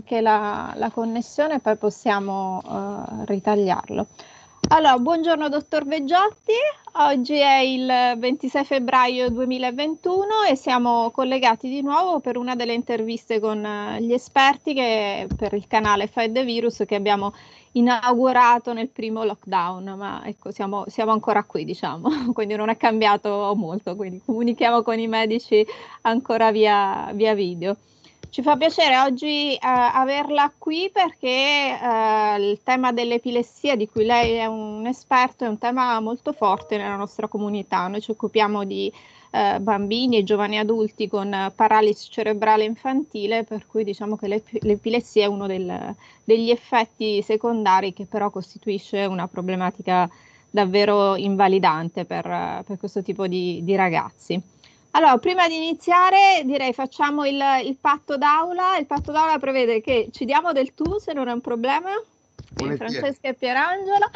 anche la connessione, poi possiamo ritagliarlo. Allora, buongiorno dottor Veggiotti, oggi è il 26 febbraio 2021 e siamo collegati di nuovo per una delle interviste con gli esperti per il canale Fight the Virus che abbiamo inaugurato nel primo lockdown, ma ecco, siamo ancora qui, diciamo, quindi non è cambiato molto, quindi comunichiamo con i medici ancora via video. Ci fa piacere oggi averla qui perché il tema dell'epilessia, di cui lei è un esperto, è un tema molto forte nella nostra comunità. Noi ci occupiamo di bambini e giovani adulti con paralisi cerebrale infantile, per cui diciamo che l'epilessia è uno degli effetti secondari che però costituisce una problematica davvero invalidante per questo tipo di ragazzi. Allora, prima di iniziare direi facciamo il patto d'aula. Il patto d'aula prevede che ci diamo del tu se non è un problema, quindi Francesca e Pierangelo.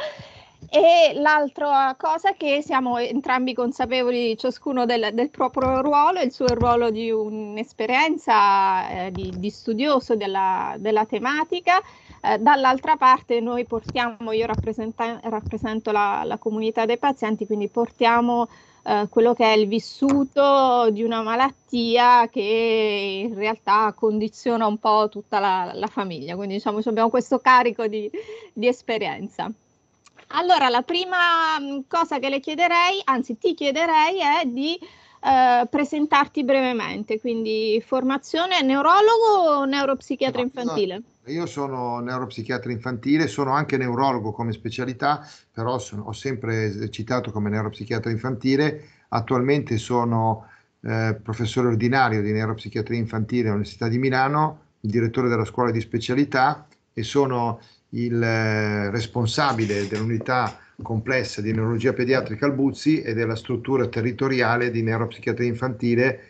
E l'altra cosa è che siamo entrambi consapevoli ciascuno del proprio ruolo, il suo ruolo di un'esperienza di studioso della tematica. Dall'altra parte noi portiamo, io rappresento la comunità dei pazienti, quindi portiamo quello che è il vissuto di una malattia che in realtà condiziona un po' tutta la famiglia, quindi diciamo abbiamo questo carico di esperienza. Allora, la prima cosa che le chiederei, anzi ti chiederei, è di presentarti brevemente, quindi formazione neurologo o neuropsichiatra infantile? Io sono neuropsichiatra infantile, sono anche neurologo come specialità, però ho sempre esercitato come neuropsichiatra infantile. Attualmente sono professore ordinario di neuropsichiatria infantile all'Università di Milano, il direttore della scuola di specialità e sono il responsabile dell'unità complessa di neurologia pediatrica al Buzzi e della struttura territoriale di neuropsichiatria infantile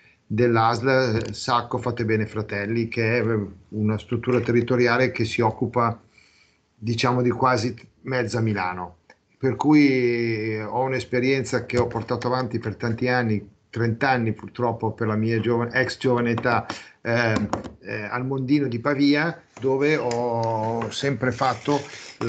dell'ASL Sacco Fate Bene Fratelli, che è una struttura territoriale che si occupa, diciamo, di quasi mezza Milano. Per cui ho un'esperienza che ho portato avanti per tanti anni, 30 anni purtroppo per la mia ex giovane età, al Mondino di Pavia, dove ho sempre fatto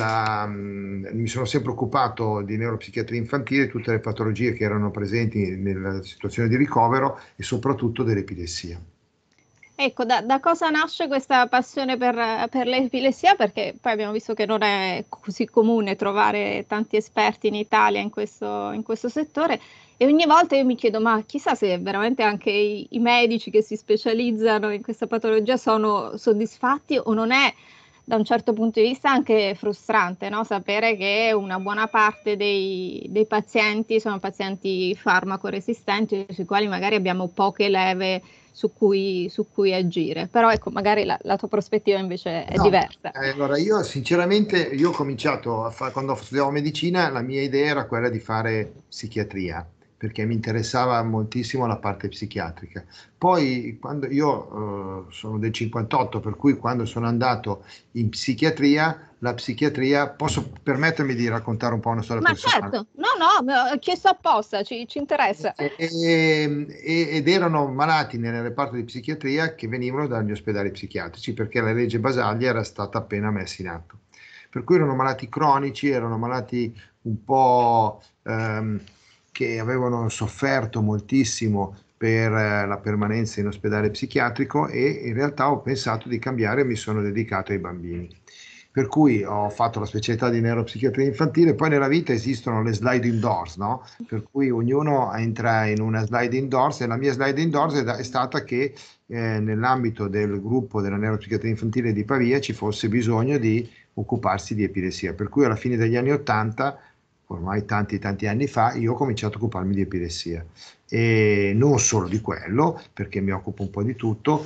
mi sono sempre occupato di neuropsichiatria infantile, tutte le patologie che erano presenti nella situazione di ricovero e soprattutto dell'epilessia. Ecco, da cosa nasce questa passione per l'epilessia? Perché poi abbiamo visto che non è così comune trovare tanti esperti in Italia in questo settore e ogni volta io mi chiedo, ma chissà se veramente anche i medici che si specializzano in questa patologia sono soddisfatti o non è da un certo punto di vista anche frustrante, no? Sapere che una buona parte dei pazienti sono pazienti farmacoresistenti sui quali magari abbiamo poche leve su cui agire, però ecco, magari la tua prospettiva invece è diversa. Allora, io sinceramente, ho cominciato quando studiavo medicina, la mia idea era quella di fare psichiatria, perché mi interessava moltissimo la parte psichiatrica. Poi, quando io sono del 58, per cui quando sono andato in psichiatria, la psichiatria, posso permettermi di raccontare un po' una storia personale? Certo, no, ho chiesto apposta, ci interessa. Ed erano malati nel reparto di psichiatria che venivano dagli ospedali psichiatrici perché la legge Basaglia era stata appena messa in atto. Per cui erano malati cronici, erano malati un po' che avevano sofferto moltissimo per la permanenza in ospedale psichiatrico e in realtà ho pensato di cambiare e mi sono dedicato ai bambini. Per cui ho fatto la specialità di neuropsichiatria infantile, poi nella vita esistono le sliding doors, no? Per cui ognuno entra in una sliding doors e la mia sliding doors è stata che nell'ambito del gruppo della neuropsichiatria infantile di Pavia ci fosse bisogno di occuparsi di epilessia, per cui alla fine degli anni '80, ormai tanti anni fa, io ho cominciato a occuparmi di epilessia e non solo di quello, perché mi occupo un po' di tutto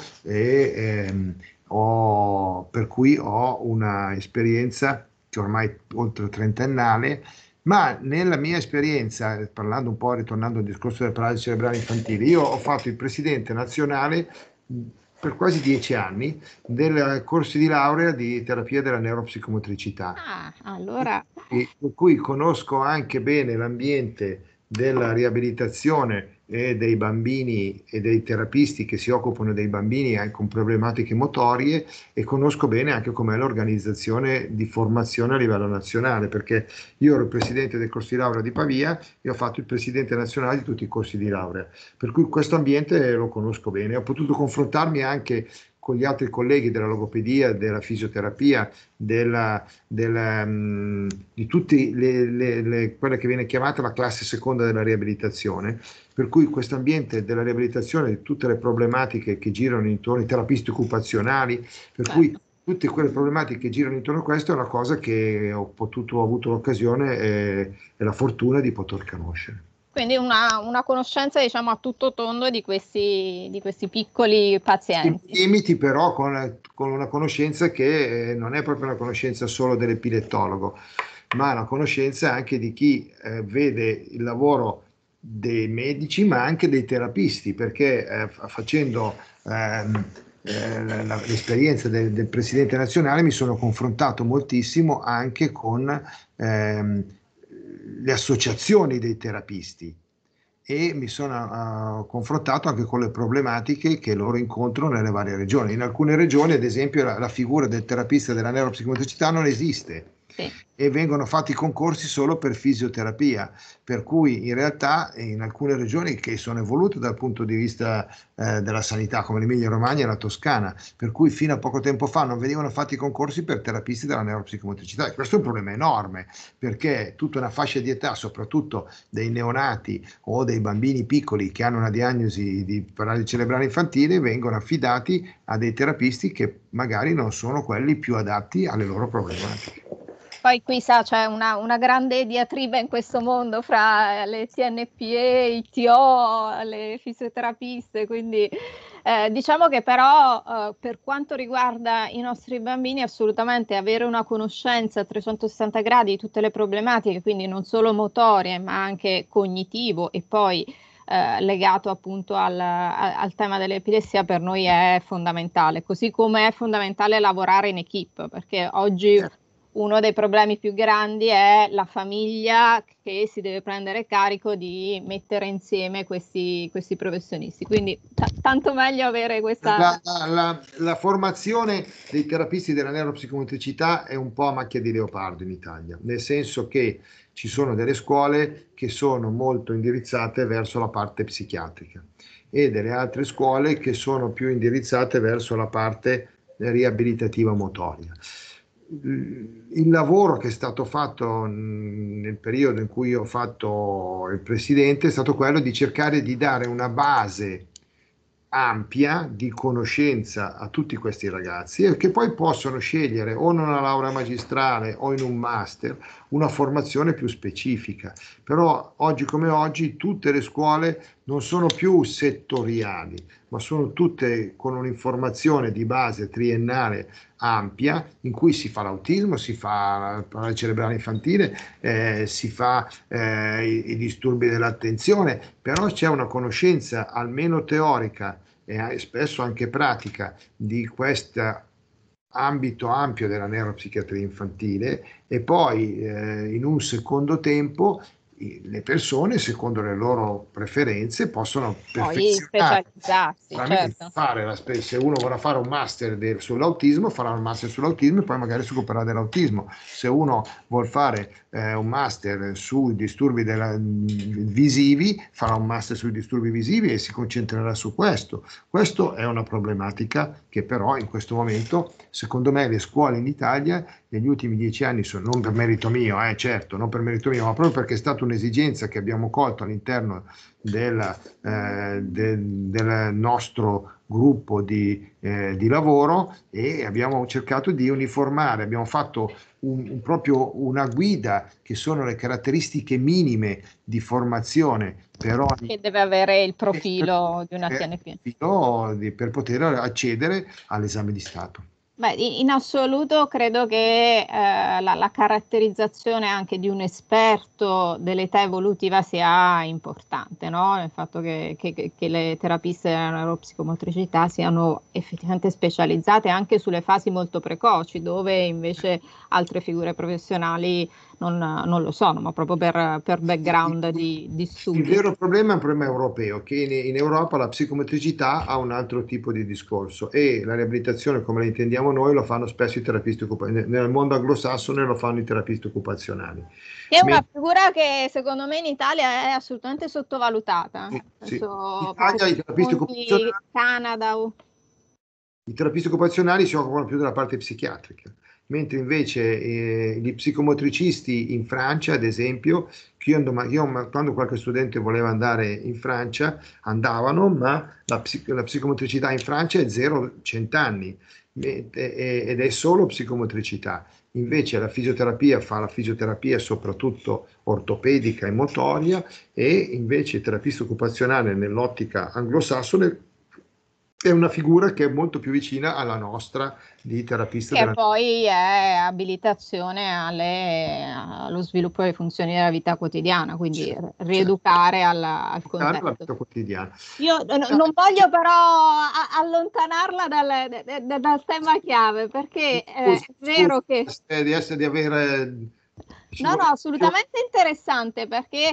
per cui ho una esperienza che ormai è oltre trentennale, ma nella mia esperienza, parlando un po', ritornando al discorso delle paralisi cerebrali infantili, io ho fatto il presidente nazionale per quasi 10 anni del corso di laurea di terapia della neuropsicomotricità. Allora. Per cui conosco anche bene l'ambiente della riabilitazione e dei bambini e dei terapisti che si occupano dei bambini anche con problematiche motorie, e conosco bene anche com'è l'organizzazione di formazione a livello nazionale, perché io ero il presidente del corso di laurea di Pavia e ho fatto il presidente nazionale di tutti i corsi di laurea, per cui questo ambiente lo conosco bene. Ho potuto confrontarmi anche con gli altri colleghi della logopedia, della fisioterapia, di tutte quella che viene chiamata la classe seconda della riabilitazione, per cui questo ambiente della riabilitazione, tutte le problematiche che girano intorno ai terapisti occupazionali, per cui tutte quelle problematiche che girano intorno a questo è una cosa che ho avuto l'occasione e la fortuna di poter conoscere. Quindi una conoscenza, diciamo, a tutto tondo di questi piccoli pazienti. Limiti però con una conoscenza che non è proprio una conoscenza solo dell'epilettologo, ma una conoscenza anche di chi vede il lavoro dei medici, ma anche dei terapisti, perché facendo l'esperienza del presidente nazionale mi sono confrontato moltissimo anche con le associazioni dei terapisti, e mi sono confrontato anche con le problematiche che loro incontrano nelle varie regioni. In alcune regioni, ad esempio, la figura del terapista della neuropsicomotricità non esiste. Sì. E vengono fatti concorsi solo per fisioterapia, per cui in realtà in alcune regioni che sono evolute dal punto di vista della sanità, come l'Emilia Romagna e la Toscana, per cui fino a poco tempo fa non venivano fatti concorsi per terapisti della neuropsicomotricità, e questo è un problema enorme, perché tutta una fascia di età, soprattutto dei neonati o dei bambini piccoli che hanno una diagnosi di paralisi cerebrale infantile, vengono affidati a dei terapisti che magari non sono quelli più adatti alle loro problematiche. Poi qui c'è una grande diatriba in questo mondo fra le TNPE, i TO, le fisioterapiste, quindi diciamo che però per quanto riguarda i nostri bambini, assolutamente avere una conoscenza a 360 gradi di tutte le problematiche, quindi non solo motorie ma anche cognitivo, e poi legato appunto al tema dell'epilessia, per noi è fondamentale, così come è fondamentale lavorare in equipe, perché oggi uno dei problemi più grandi è la famiglia che si deve prendere carico di mettere insieme questi professionisti, quindi tanto meglio avere questa... La formazione dei terapisti della neuropsicomotricità è un po' a macchia di leopardo in Italia, nel senso che ci sono delle scuole che sono molto indirizzate verso la parte psichiatrica e delle altre scuole che sono più indirizzate verso la parte riabilitativa motoria. Il lavoro che è stato fatto nel periodo in cui ho fatto il presidente è stato quello di cercare di dare una base ampia di conoscenza a tutti questi ragazzi, e che poi possono scegliere o in una laurea magistrale o in un master una formazione più specifica. Però oggi come oggi tutte le scuole non sono più settoriali, ma sono tutte con un'informazione di base triennale ampia, in cui si fa l'autismo, si fa la paralisi cerebrale infantile, si fa i disturbi dell'attenzione, però c'è una conoscenza almeno teorica e spesso anche pratica di questo ambito ampio della neuropsichiatria infantile, e poi in un secondo tempo le persone, secondo le loro preferenze, possono perfezionare, specializzarsi, certo. se uno vorrà fare un master sull'autismo, farà un master sull'autismo e poi magari si occuperà dell'autismo. Se uno vuol fare un master sui disturbi visivi, farà un master sui disturbi visivi e si concentrerà su questo. Questa è una problematica che però in questo momento, secondo me, le scuole in Italia negli ultimi 10 anni sono, non per merito mio, certo, non per merito mio, ma proprio perché è stata un'esigenza che abbiamo colto all'interno del nostro gruppo di lavoro, e abbiamo cercato di uniformare, abbiamo fatto proprio una guida che sono le caratteristiche minime di formazione per ogni, che deve avere il profilo di una TNP per poter accedere all'esame di Stato. Beh, in assoluto credo che la caratterizzazione anche di un esperto dell'età evolutiva sia importante, no? Il fatto che le terapiste della neuropsicomotricità siano effettivamente specializzate anche sulle fasi molto precoci, dove invece altre figure professionali non lo sono, ma proprio per background di studi. Il vero problema è un problema europeo, che in Europa la psicomotricità ha un altro tipo di discorso e la riabilitazione come la intendiamo noi lo fanno spesso i terapisti occupazionali, nel mondo anglosassone lo fanno i terapisti occupazionali. Che è una figura che secondo me in Italia è assolutamente sottovalutata. Sì. In Italia, Canada. I terapisti occupazionali si occupano più della parte psichiatrica, mentre invece gli psicomotricisti in Francia, ad esempio, quando qualche studente voleva andare in Francia, andavano, ma la psicomotricità in Francia è 0-100 anni ed è solo psicomotricità. Invece la fisioterapia fa la fisioterapia soprattutto ortopedica e motoria, e invece il terapista occupazionale nell'ottica anglosassone è una figura che è molto più vicina alla nostra di terapista che poi è abilitazione allo sviluppo delle funzioni della vita quotidiana, quindi rieducare al contesto. La vita quotidiana. Io non voglio però allontanarla dal tema chiave, perché è vero che... Di avere... No, assolutamente interessante, perché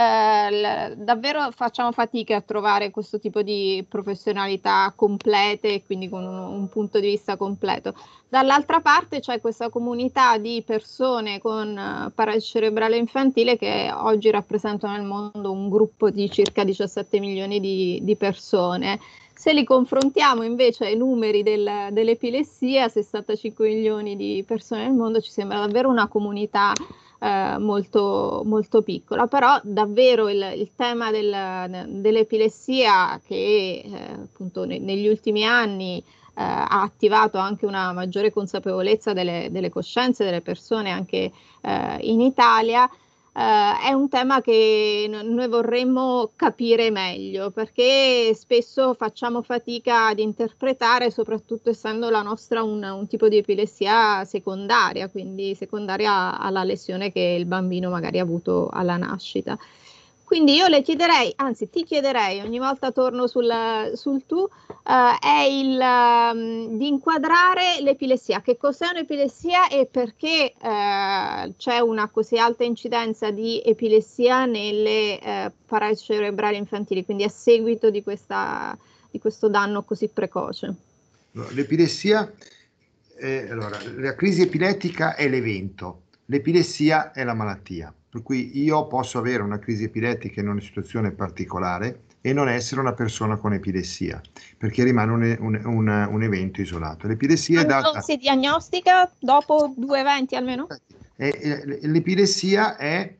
davvero facciamo fatica a trovare questo tipo di professionalità complete, quindi con un punto di vista completo. Dall'altra parte c'è questa comunità di persone con paralisi cerebrale infantile che oggi rappresentano nel mondo un gruppo di circa 17 milioni di persone. Se li confrontiamo invece ai numeri dell'epilessia, 65 milioni di persone nel mondo, ci sembra davvero una comunità molto, molto piccola, però davvero il tema dell'epilessia che appunto negli ultimi anni ha attivato anche una maggiore consapevolezza delle coscienze delle persone anche in Italia. È un tema che noi vorremmo capire meglio, perché spesso facciamo fatica ad interpretare, soprattutto essendo la nostra un tipo di epilessia secondaria, quindi secondaria alla lesione che il bambino magari ha avuto alla nascita. Quindi io le chiederei, anzi ti chiederei, ogni volta torno sul tu, è di inquadrare l'epilessia. Che cos'è un'epilessia e perché c'è una così alta incidenza di epilessia nelle paralisi cerebrali infantili, quindi a seguito di questo danno così precoce? L'epilessia, allora, la crisi epilettica è l'evento, l'epilessia è la malattia. Per cui io posso avere una crisi epilettica in una situazione particolare e non essere una persona con epilessia, perché rimane un evento isolato. L'epilessia è data... Non si diagnostica dopo 2 eventi almeno? L'epilessia è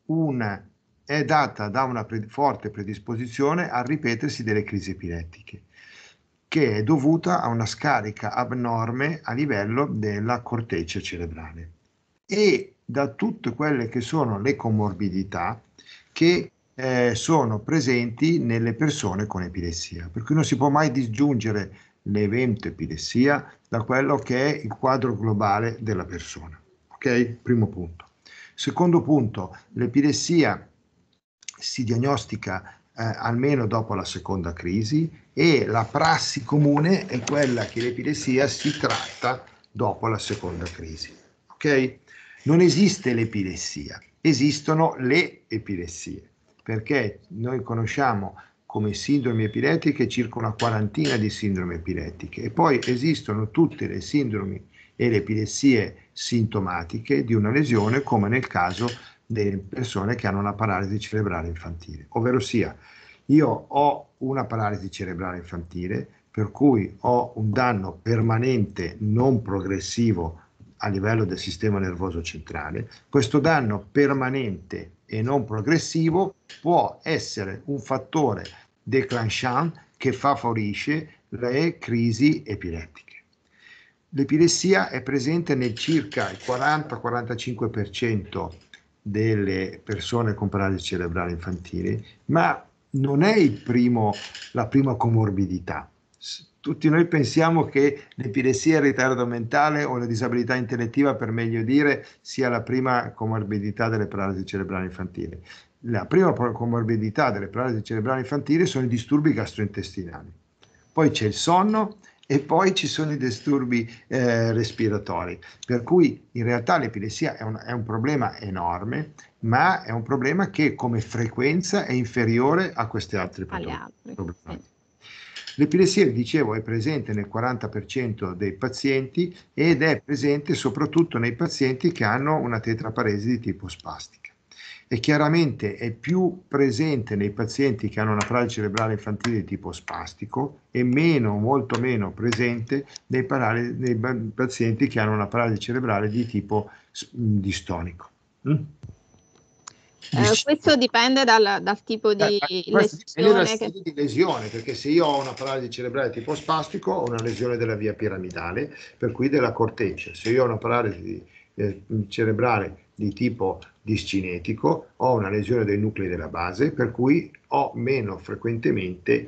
data da una forte predisposizione al ripetersi delle crisi epilettiche, che è dovuta a una scarica abnorme a livello della corteccia cerebrale e da tutte quelle che sono le comorbidità che sono presenti nelle persone con epilessia, per cui non si può mai disgiungere l'evento epilessia da quello che è il quadro globale della persona. Ok? Primo punto. Secondo punto, l'epilessia si diagnostica almeno dopo la seconda crisi e la prassi comune è quella che l'epilessia si tratta dopo la seconda crisi. Ok? Non esiste l'epilessia, esistono le epilessie, perché noi conosciamo come sindromi epilettiche circa una quarantina di sindromi epilettiche e poi esistono tutte le sindromi e le epilessie sintomatiche di una lesione, come nel caso delle persone che hanno una paralisi cerebrale infantile, ovvero sia io ho una paralisi cerebrale infantile per cui ho un danno permanente non progressivo a livello del sistema nervoso centrale. Questo danno permanente e non progressivo può essere un fattore déclenchant che favorisce le crisi epilettiche. L'epilessia è presente nel circa il 40-45% delle persone con paralisi cerebrale infantile, ma non è la prima comorbidità. Tutti noi pensiamo che l'epilessia, il ritardo mentale o la disabilità intellettiva, per meglio dire, sia la prima comorbidità delle paralisi cerebrali infantili. La prima comorbidità delle paralisi cerebrali infantili sono i disturbi gastrointestinali. Poi c'è il sonno e poi ci sono i disturbi respiratori, per cui in realtà l'epilessia è un problema enorme, ma è un problema che come frequenza è inferiore a queste altre alle altre. problematiche. L'epilessia, vi dicevo, è presente nel 40% dei pazienti ed è presente soprattutto nei pazienti che hanno una tetraparesi di tipo spastica. E chiaramente è più presente nei pazienti che hanno una paralisi cerebrale infantile di tipo spastico e molto meno presente nei pazienti che hanno una paralisi cerebrale di tipo distonico. Questo dipende dal tipo di lesione. Dipende dal di lesione, perché se io ho una paralisi cerebrale tipo spastico ho una lesione della via piramidale, per cui della corteccia. Se io ho una paralisi cerebrale di tipo discinetico ho una lesione dei nuclei della base, per cui ho meno frequentemente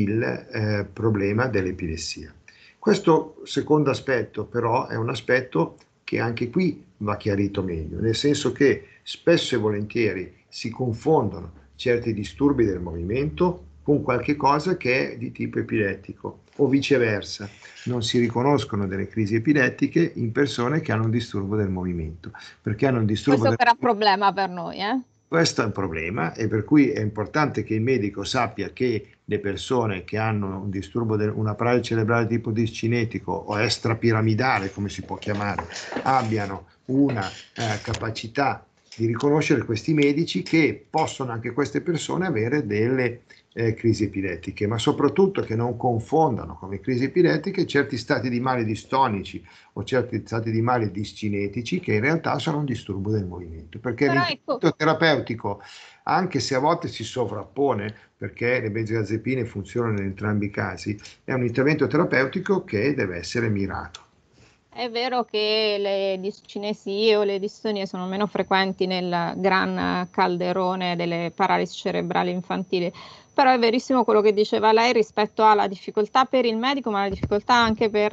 il problema dell'epilessia. Questo secondo aspetto però è un aspetto che anche qui va chiarito meglio, nel senso che spesso e volentieri si confondono certi disturbi del movimento con qualche cosa che è di tipo epilettico o viceversa. Non si riconoscono delle crisi epilettiche in persone che hanno un disturbo del movimento, perché hanno un disturbo Questo sarà un problema per noi, Questo è un problema e per cui è importante che il medico sappia che le persone che hanno un disturbo, una paralisi cerebrale tipo discinetico o extrapiramidale, come si può chiamare, abbiano una capacità di riconoscere questi medici, che possono anche queste persone avere delle crisi epilettiche, ma soprattutto che non confondano come crisi epilettiche certi stati di male distonici o certi stati di male discinetici che in realtà sono un disturbo del movimento, perché l'intervento terapeutico, anche se a volte si sovrappone, perché le benzodiazepine funzionano in entrambi i casi, è un intervento terapeutico che deve essere mirato. È vero che le discinesie o le distonie sono meno frequenti nel gran calderone delle paralisi cerebrali infantili, però è verissimo quello che diceva lei rispetto alla difficoltà per il medico, ma la difficoltà anche per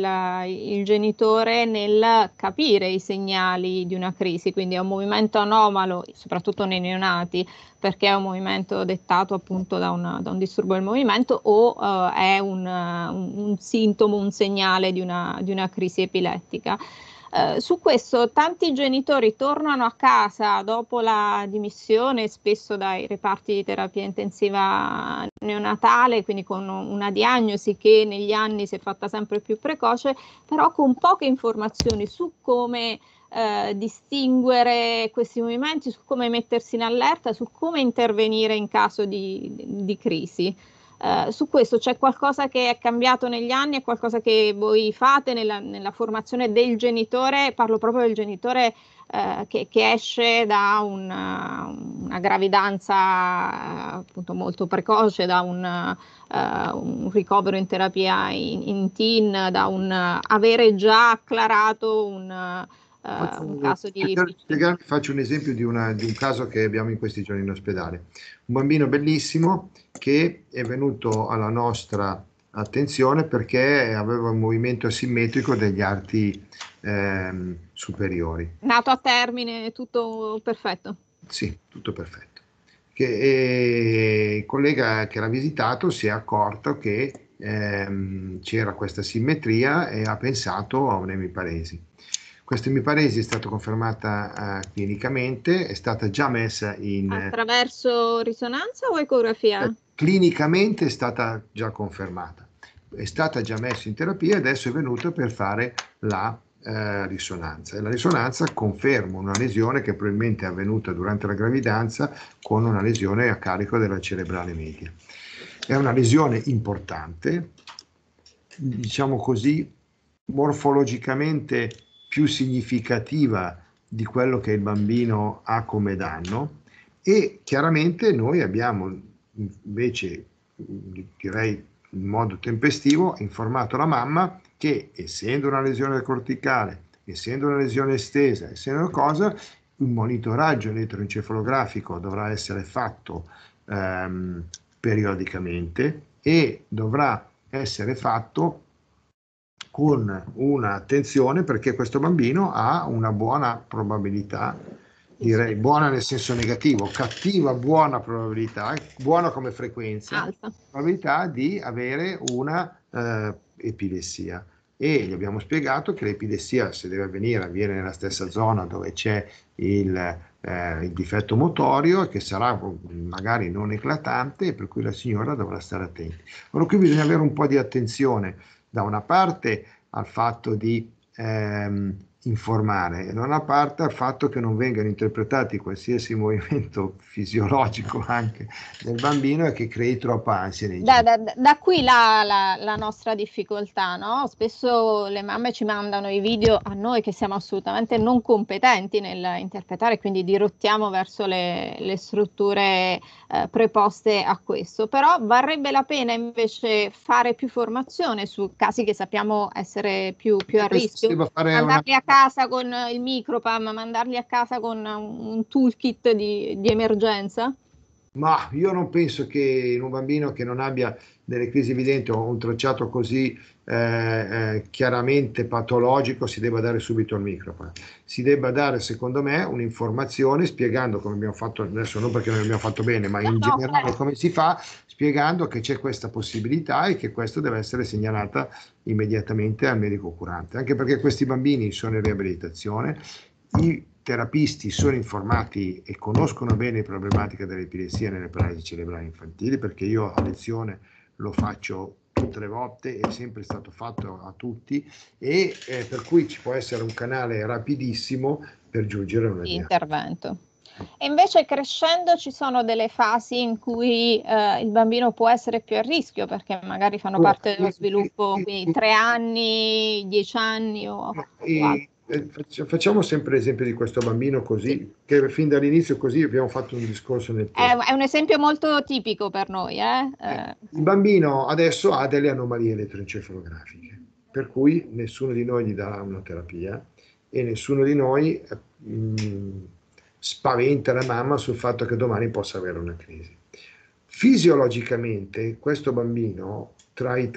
il genitore nel capire i segnali di una crisi, quindi è un movimento anomalo, soprattutto nei neonati, perché è un movimento dettato appunto da un disturbo del movimento o è un sintomo, un segnale di una crisi epilettica. Su questo tanti genitori tornano a casa dopo la dimissione, spesso dai reparti di terapia intensiva neonatale, quindi con una diagnosi che negli anni si è fatta sempre più precoce, però con poche informazioni su come distinguere questi movimenti, su come mettersi in allerta, su come intervenire in caso di crisi. Su questo c'è qualcosa che è cambiato negli anni, è qualcosa che voi fate nella formazione del genitore, parlo proprio del genitore che esce da una gravidanza appunto molto precoce, da un ricovero in terapia in teen, da un avere già acclarato un caso di... Faccio un esempio di un caso che abbiamo in questi giorni in ospedale. Un bambino bellissimo che è venuto alla nostra attenzione perché aveva un movimento asimmetrico degli arti superiori. Nato a termine, tutto perfetto? Sì, tutto perfetto. Il collega che l'ha visitato si è accorto che c'era questa simmetria e ha pensato a un'emiparesi. Questa emiparesi è stata confermata clinicamente, è stata già messa in... Attraverso risonanza o ecografia? Clinicamente è stata già confermata, è stata già messa in terapia e adesso è venuta per fare la risonanza. E la risonanza conferma una lesione che probabilmente è avvenuta durante la gravidanza con una lesione a carico della cerebrale media. È una lesione importante, diciamo così, morfologicamente più significativa di quello che il bambino ha come danno, e chiaramente noi abbiamo invece, direi in modo tempestivo, informato la mamma che, essendo una lesione corticale, essendo una lesione estesa, essendo una cosa, un monitoraggio elettroencefalografico dovrà essere fatto periodicamente e dovrà essere fatto con un'attenzione, perché questo bambino ha una buona probabilità, direi buona nel senso negativo, cattiva buona probabilità, buona come frequenza, alta, probabilità di avere una epilessia. E gli abbiamo spiegato che l'epilessia, se deve avvenire, avviene nella stessa zona dove c'è il difetto motorio, e che sarà magari non eclatante, e per cui la signora dovrà stare attenta. Ora qui bisogna avere un po' di attenzione da una parte al fatto di informare, e da una parte al fatto che non vengano interpretati qualsiasi movimento fisiologico anche del bambino e che crei troppa ansia nei genitori. Da qui la nostra difficoltà, no? Spesso le mamme ci mandano i video a noi che siamo assolutamente non competenti nel interpretare, quindi dirottiamo verso le strutture preposte a questo. Però varrebbe la pena invece fare più formazione su casi che sappiamo essere più a rischio. Mandarli a casa con il micropam, mandarli a casa con un toolkit di emergenza? Ma io non penso che in un bambino che non abbia delle crisi evidenti o un tracciato così chiaramente patologico si debba dare subito il micropam. Si debba dare, secondo me, un'informazione spiegando come abbiamo fatto adesso, non perché non abbiamo fatto bene, ma in generale come si fa, spiegando che c'è questa possibilità e che questo deve essere segnalata immediatamente al medico curante, anche perché questi bambini sono in riabilitazione. I terapisti sono informati e conoscono bene le problematiche dell'epilessia nelle paralisi cerebrali infantili, perché io a lezione lo faccio tutte le volte, è sempre stato fatto a tutti, e per cui ci può essere un canale rapidissimo per giungere a una diagnosi. Intervento. E invece crescendo ci sono delle fasi in cui il bambino può essere più a rischio, perché magari fanno parte dello sviluppo, quindi 3 anni, 10 anni o facciamo sempre l'esempio di questo bambino così, che fin dall'inizio così abbiamo fatto un discorso nel tempo. È un esempio molto tipico per noi. Il bambino adesso ha delle anomalie elettroencefalografiche, per cui nessuno di noi gli dà una terapia e nessuno di noi spaventa la mamma sul fatto che domani possa avere una crisi. Fisiologicamente questo bambino tra i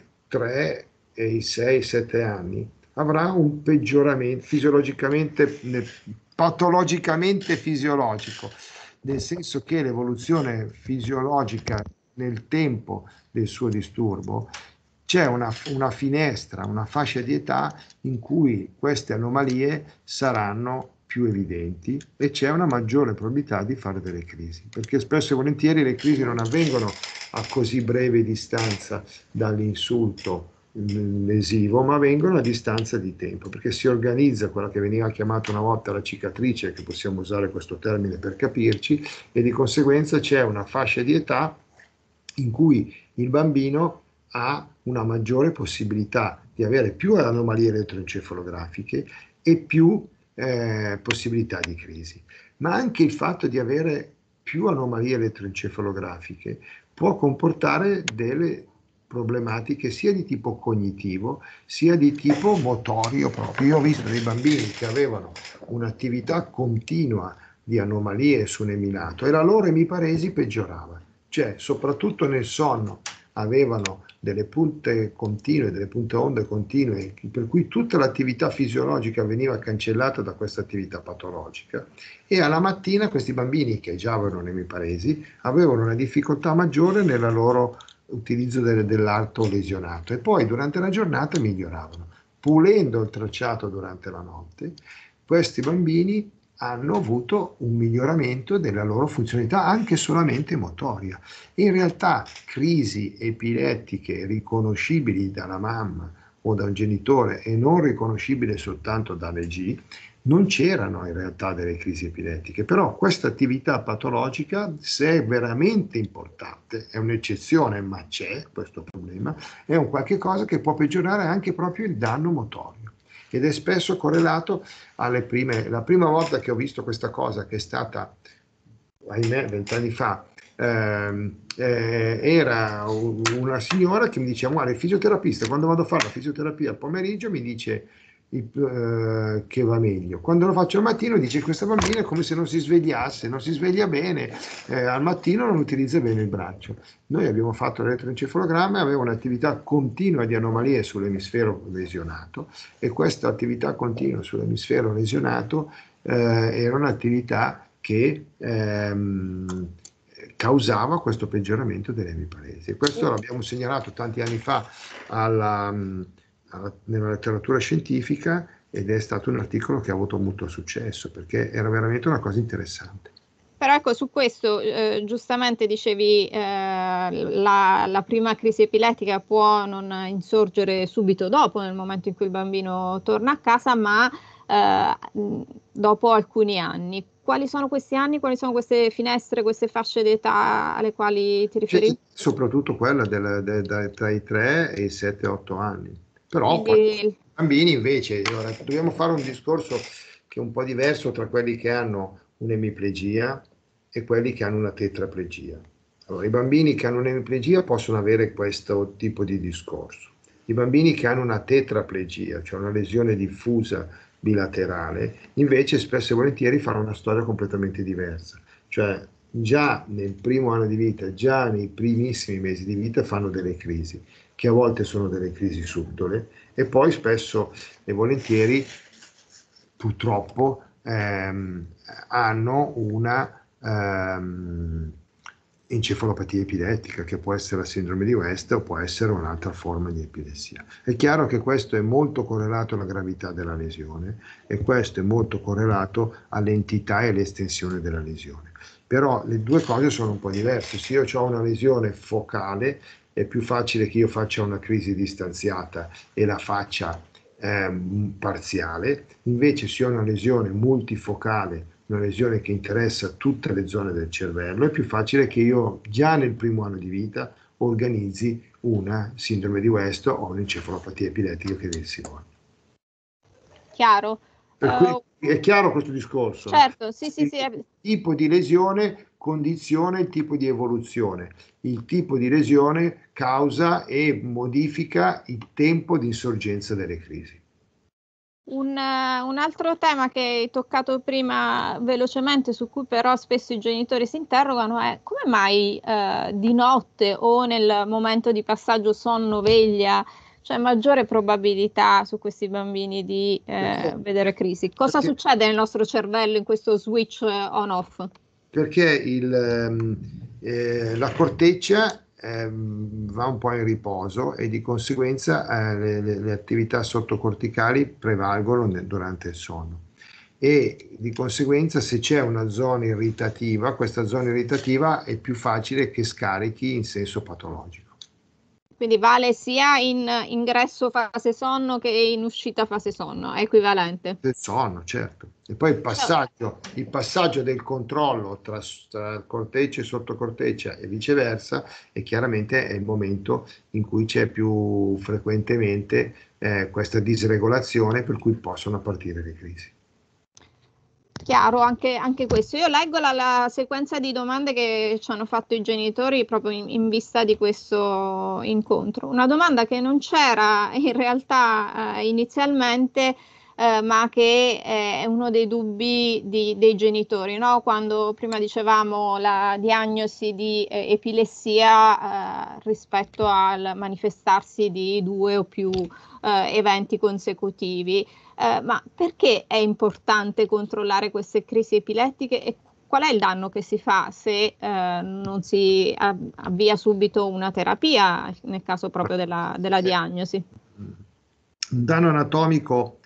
3 e i 6-7 anni avrà un peggioramento fisiologicamente, patologicamente fisiologico, nel senso che l'evoluzione fisiologica nel tempo del suo disturbo c'è una finestra, una fascia di età in cui queste anomalie saranno più evidenti e c'è una maggiore probabilità di fare delle crisi, perché spesso e volentieri le crisi non avvengono a così breve distanza dall'insulto lesivo, ma avvengono a distanza di tempo, perché si organizza quella che veniva chiamata una volta la cicatrice, che possiamo usare questo termine per capirci, e di conseguenza c'è una fascia di età in cui il bambino ha una maggiore possibilità di avere più anomalie elettroencefalografiche e più possibilità di crisi. Ma anche il fatto di avere più anomalie elettroencefalografiche può comportare delle problematiche sia di tipo cognitivo sia di tipo motorio proprio. Io ho visto dei bambini che avevano un'attività continua di anomalie sull'eminato e la loro emiparesi peggiorava, cioè soprattutto nel sonno avevano delle punte continue, delle punte onde continue, per cui tutta l'attività fisiologica veniva cancellata da questa attività patologica, e alla mattina questi bambini che già avevano l'emiparesi avevano una difficoltà maggiore nella loro utilizzo dell'arto lesionato, e poi durante la giornata miglioravano. Pulendo il tracciato durante la notte, questi bambini hanno avuto un miglioramento della loro funzionalità anche solamente motoria. In realtà crisi epilettiche riconoscibili dalla mamma o da un genitore e non riconoscibili soltanto dall'EG non c'erano in realtà delle crisi epilettiche, però questa attività patologica, se è veramente importante, è un'eccezione, ma c'è questo problema, è un qualche cosa che può peggiorare anche proprio il danno motorio, ed è spesso correlato la prima volta che ho visto questa cosa, che è stata, ahimè, 20 anni fa, era una signora che mi diceva: guarda, il fisioterapista, quando vado a fare la fisioterapia al pomeriggio mi dice che va meglio, quando lo faccio al mattino dice questa bambina è come se non si svegliasse, non si sveglia bene, al mattino non utilizza bene il braccio. Noi abbiamo fatto l'elettroencefalogramma e aveva un'attività continua di anomalie sull'emisfero lesionato, e questa attività continua sull'emisfero lesionato era un'attività che causava questo peggioramento delle emiparesi. E questo l'abbiamo segnalato tanti anni fa nella letteratura scientifica, ed è stato un articolo che ha avuto molto successo perché era veramente una cosa interessante. Però ecco, su questo giustamente dicevi la prima crisi epilettica può non insorgere subito dopo, nel momento in cui il bambino torna a casa, ma dopo alcuni anni. Quali sono questi anni? Quali sono queste finestre, queste fasce d'età alle quali ti riferi? Soprattutto quella tra i 3 e i 7-8 anni. Però poi Quindi, i bambini invece, ora, dobbiamo fare un discorso che è un po' diverso tra quelli che hanno un'emiplegia e quelli che hanno una tetraplegia. Allora, i bambini che hanno un'emiplegia possono avere questo tipo di discorso. I bambini che hanno una tetraplegia, cioè una lesione diffusa bilaterale, invece spesso e volentieri fanno una storia completamente diversa. Cioè, già nel primo anno di vita, già nei primissimi mesi di vita fanno delle crisi, che a volte sono delle crisi subdole, e poi spesso e volentieri, purtroppo, hanno una encefalopatia epilettica, che può essere la sindrome di West o può essere un'altra forma di epilessia. È chiaro che questo è molto correlato alla gravità della lesione, e questo è molto correlato all'entità e all'estensione della lesione. Però le due cose sono un po' diverse. Se io ho una lesione focale, è più facile che io faccia una crisi distanziata e la faccia parziale. Invece se ho una lesione multifocale, una lesione che interessa tutte le zone del cervello, è più facile che io già nel primo anno di vita organizzi una sindrome di West o un'encefalopatia epilettica, che dir si voglia. chiaro. Per cui è chiaro questo discorso? Certo, sì, sì, Il sì. tipo di lesione condiziona il tipo di evoluzione. Il tipo di lesione causa e modifica il tempo di insorgenza delle crisi. Un altro tema che hai toccato prima velocemente, su cui però spesso i genitori si interrogano, è come mai di notte o nel momento di passaggio sonno-veglia c'è maggiore probabilità su questi bambini di vedere crisi. Cosa succede nel nostro cervello in questo switch on-off? Perché la corteccia va un po' in riposo, e di conseguenza le attività sottocorticali prevalgono durante il sonno, e di conseguenza se c'è una zona irritativa, questa zona irritativa è più facile che scarichi in senso patologico. Quindi vale sia in ingresso fase sonno che in uscita fase sonno, è equivalente. Del sonno, certo. E poi il passaggio del controllo tra corteccia e sottocorteccia e viceversa, e chiaramente è il momento in cui c'è più frequentemente questa disregolazione, per cui possono partire le crisi. Chiaro, anche questo. Io leggo la sequenza di domande che ci hanno fatto i genitori proprio in vista di questo incontro. Una domanda che non c'era in realtà inizialmente, ma che è uno dei dubbi dei genitori, no? Quando prima dicevamo la diagnosi di epilessia rispetto al manifestarsi di 2 o più eventi consecutivi. Ma perché è importante controllare queste crisi epilettiche, e qual è il danno che si fa se non si avvia subito una terapia nel caso proprio della diagnosi? Un danno anatomico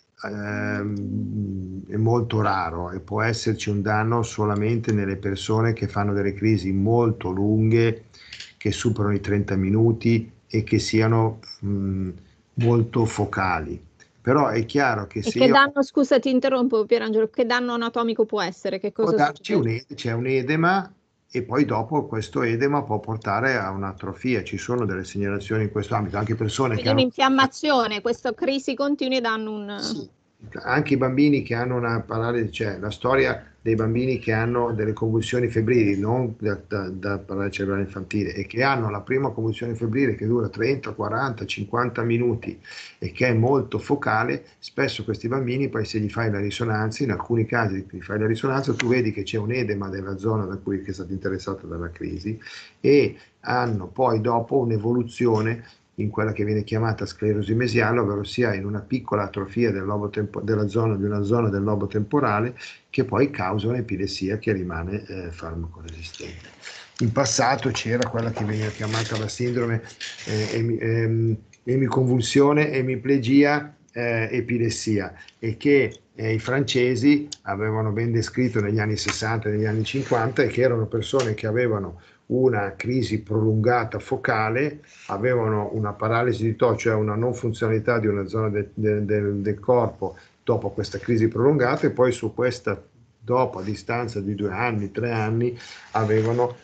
è molto raro, e può esserci un danno solamente nelle persone che fanno delle crisi molto lunghe, che superano i 30 minuti e che siano molto focali. Però è chiaro che se che danno, scusa ti interrompo Pierangelo, che danno anatomico può essere? Che può cosa darci succede? c'è un edema, e poi dopo questo edema può portare a un'atrofia. Ci sono delle segnalazioni in questo ambito, anche persone che Quindi hanno... un'infiammazione, queste crisi continue danno un... Sì, anche i bambini che hanno una paralisi, cioè la storia dei bambini che hanno delle convulsioni febbrili, non da paralisi cerebrale infantile, e che hanno la prima convulsione febrile che dura 30, 40, 50 minuti e che è molto focale, spesso questi bambini poi, se gli fai la risonanza, in alcuni casi gli fai la risonanza, tu vedi che c'è un edema della zona da cui che è stata interessata dalla crisi, e hanno poi dopo un'evoluzione in quella che viene chiamata sclerosi mesiale, ovvero sia in una piccola atrofia di una zona del lobo temporale, che poi causa un'epilessia che rimane farmacoresistente. In passato c'era quella che veniva chiamata la sindrome emiconvulsione, emiplegia, epilessia, e che i francesi avevano ben descritto negli anni 60 e negli anni 50, e che erano persone che avevano una crisi prolungata focale, avevano una paralisi di tono, cioè una non funzionalità di una zona del corpo dopo questa crisi prolungata, e poi su questa, dopo, a distanza di 2 anni, 3 anni, avevano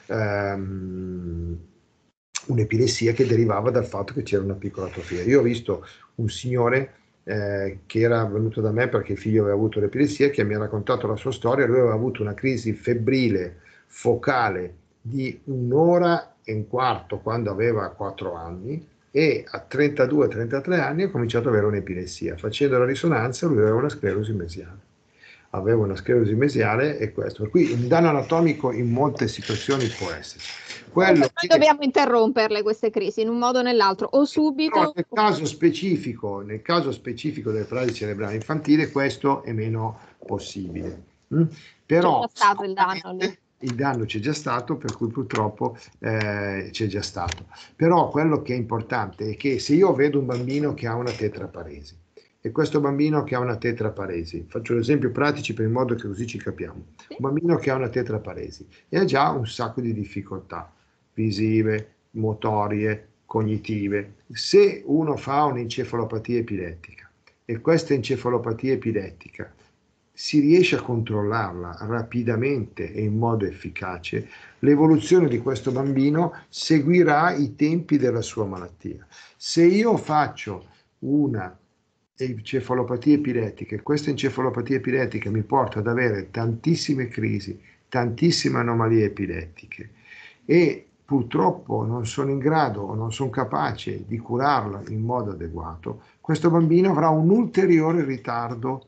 un'epilessia che derivava dal fatto che c'era una piccola atrofia. Io ho visto un signore che era venuto da me perché il figlio aveva avuto l'epilessia, che mi ha raccontato la sua storia. Lui aveva avuto una crisi febbrile focale di 1 ora e un quarto quando aveva 4 anni, e a 32-33 anni ha cominciato ad avere un'epilessia. Facendo la risonanza, lui aveva una sclerosi mesiale. Aveva una sclerosi mesiale, e questo. Per cui un danno anatomico in molte situazioni può esserci. Noi dobbiamo interromperle queste crisi in un modo o nell'altro, o subito. Nel caso specifico delle paralisi cerebrali infantili, questo è meno possibile. Però c'è già stato il danno lì. Il danno c'è già stato, per cui purtroppo c'è già stato. Però quello che è importante è che se io vedo un bambino che ha una tetraparesi, e questo bambino che ha una tetraparesi, faccio l'esempio pratici per il modo che così ci capiamo, un bambino che ha una tetraparesi e ha già un sacco di difficoltà visive, motorie, cognitive. Se uno fa un'encefalopatia epilettica e questa encefalopatia epilettica si riesce a controllarla rapidamente e in modo efficace, l'evoluzione di questo bambino seguirà i tempi della sua malattia. Se io faccio una encefalopatia epilettica e questa encefalopatia epilettica mi porta ad avere tantissime crisi, tantissime anomalie epilettiche, e purtroppo non sono in grado o non sono capace di curarla in modo adeguato, questo bambino avrà un ulteriore ritardo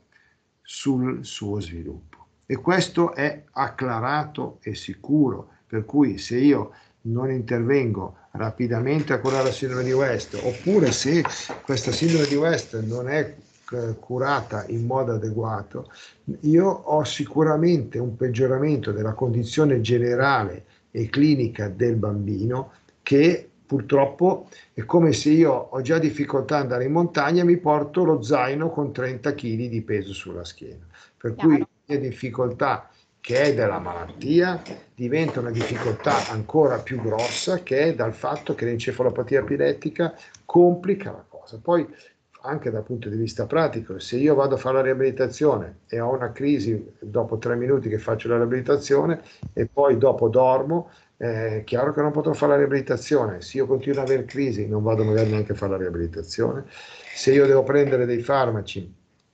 sul suo sviluppo. E questo è acclarato e sicuro, per cui se io non intervengo rapidamente a curare la sindrome di West, oppure se questa sindrome di West non è curata in modo adeguato, io ho sicuramente un peggioramento della condizione generale e clinica del bambino, che purtroppo è come se io ho già difficoltà ad andare in montagna e mi porto lo zaino con 30 kg di peso sulla schiena, per cui la mia difficoltà, che è della malattia, diventa una difficoltà ancora più grossa, che è dal fatto che l'encefalopatia epilettica complica la cosa. Poi anche dal punto di vista pratico, se io vado a fare la riabilitazione e ho una crisi dopo 3 minuti che faccio la riabilitazione e poi dopo dormo, è chiaro che non potrò fare la riabilitazione. Se io continuo ad avere crisi, non vado magari neanche a fare la riabilitazione. Se io devo prendere dei farmaci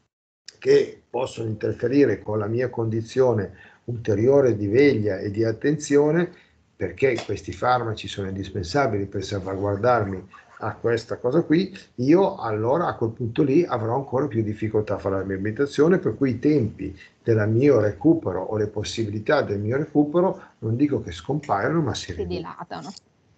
che possono interferire con la mia condizione ulteriore di veglia e di attenzione, perché questi farmaci sono indispensabili per salvaguardarmi a questa cosa qui, io allora a quel punto lì avrò ancora più difficoltà a fare la mia meditazione, per cui i tempi del mio recupero o le possibilità del mio recupero non dico che scompaiono, ma si dilatano.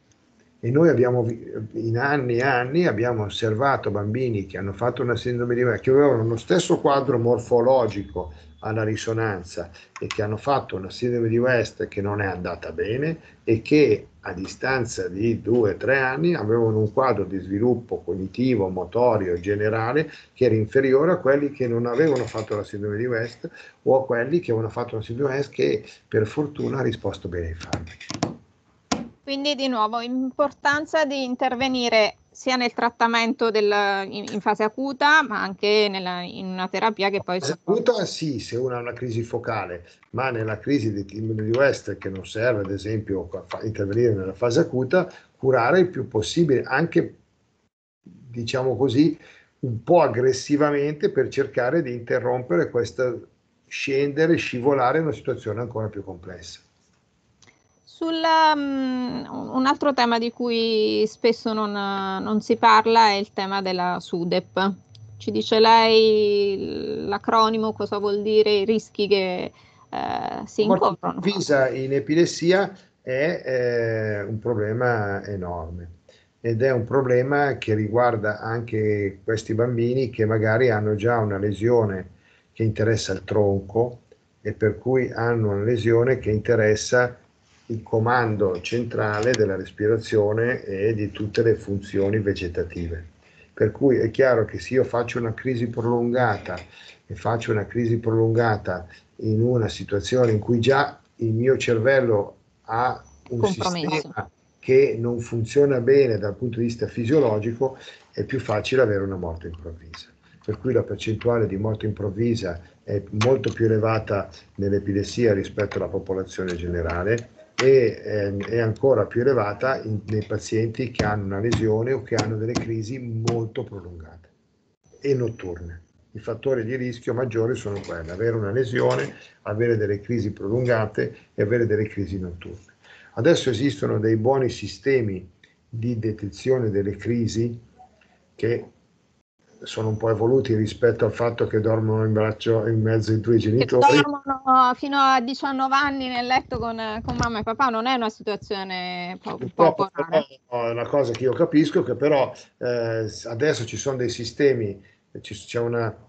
E noi abbiamo in anni e anni abbiamo osservato bambini che hanno fatto una sindrome di West, che avevano lo stesso quadro morfologico alla risonanza e che hanno fatto una sindrome di West che non è andata bene, e che a distanza di 2-3 anni avevano un quadro di sviluppo cognitivo, motorio, generale che era inferiore a quelli che non avevano fatto la sindrome di West, o a quelli che avevano fatto la sindrome di West che per fortuna ha risposto bene ai farmaci. Quindi di nuovo importanza di intervenire sia nel trattamento in fase acuta, ma anche in una terapia che poi... Acuta sì, se uno ha una crisi focale, ma nella crisi di West, che non serve ad esempio intervenire nella fase acuta, curare il più possibile, anche diciamo così un po' aggressivamente, per cercare di interrompere questa scivolare in una situazione ancora più complessa. Un altro tema di cui spesso non si parla è il tema della SUDEP. Ci dice lei l'acronimo, cosa vuol dire, i rischi che si incontrano? La morte in epilessia è un problema enorme. ed è un problema che riguarda anche questi bambini che magari hanno già una lesione che interessa il tronco e per cui hanno una lesione che interessa il comando centrale della respirazione e di tutte le funzioni vegetative. Per cui è chiaro che se io faccio una crisi prolungata e faccio una crisi prolungata in una situazione in cui già il mio cervello ha un sistema che non funziona bene dal punto di vista fisiologico, è più facile avere una morte improvvisa. Per cui la percentuale di morte improvvisa è molto più elevata nell'epilessia rispetto alla popolazione generale e è ancora più elevata nei pazienti che hanno una lesione o che hanno delle crisi molto prolungate e notturne. I fattori di rischio maggiori sono quelli: avere una lesione, avere delle crisi prolungate e avere delle crisi notturne. Adesso esistono dei buoni sistemi di detezione delle crisi che sono un po' evoluti rispetto al fatto che dormono in braccio in mezzo ai tuoi genitori. Che dormono fino a 19 anni nel letto con mamma e papà, non è una situazione poco rara. È una cosa che io capisco, che però adesso ci sono dei sistemi, c'è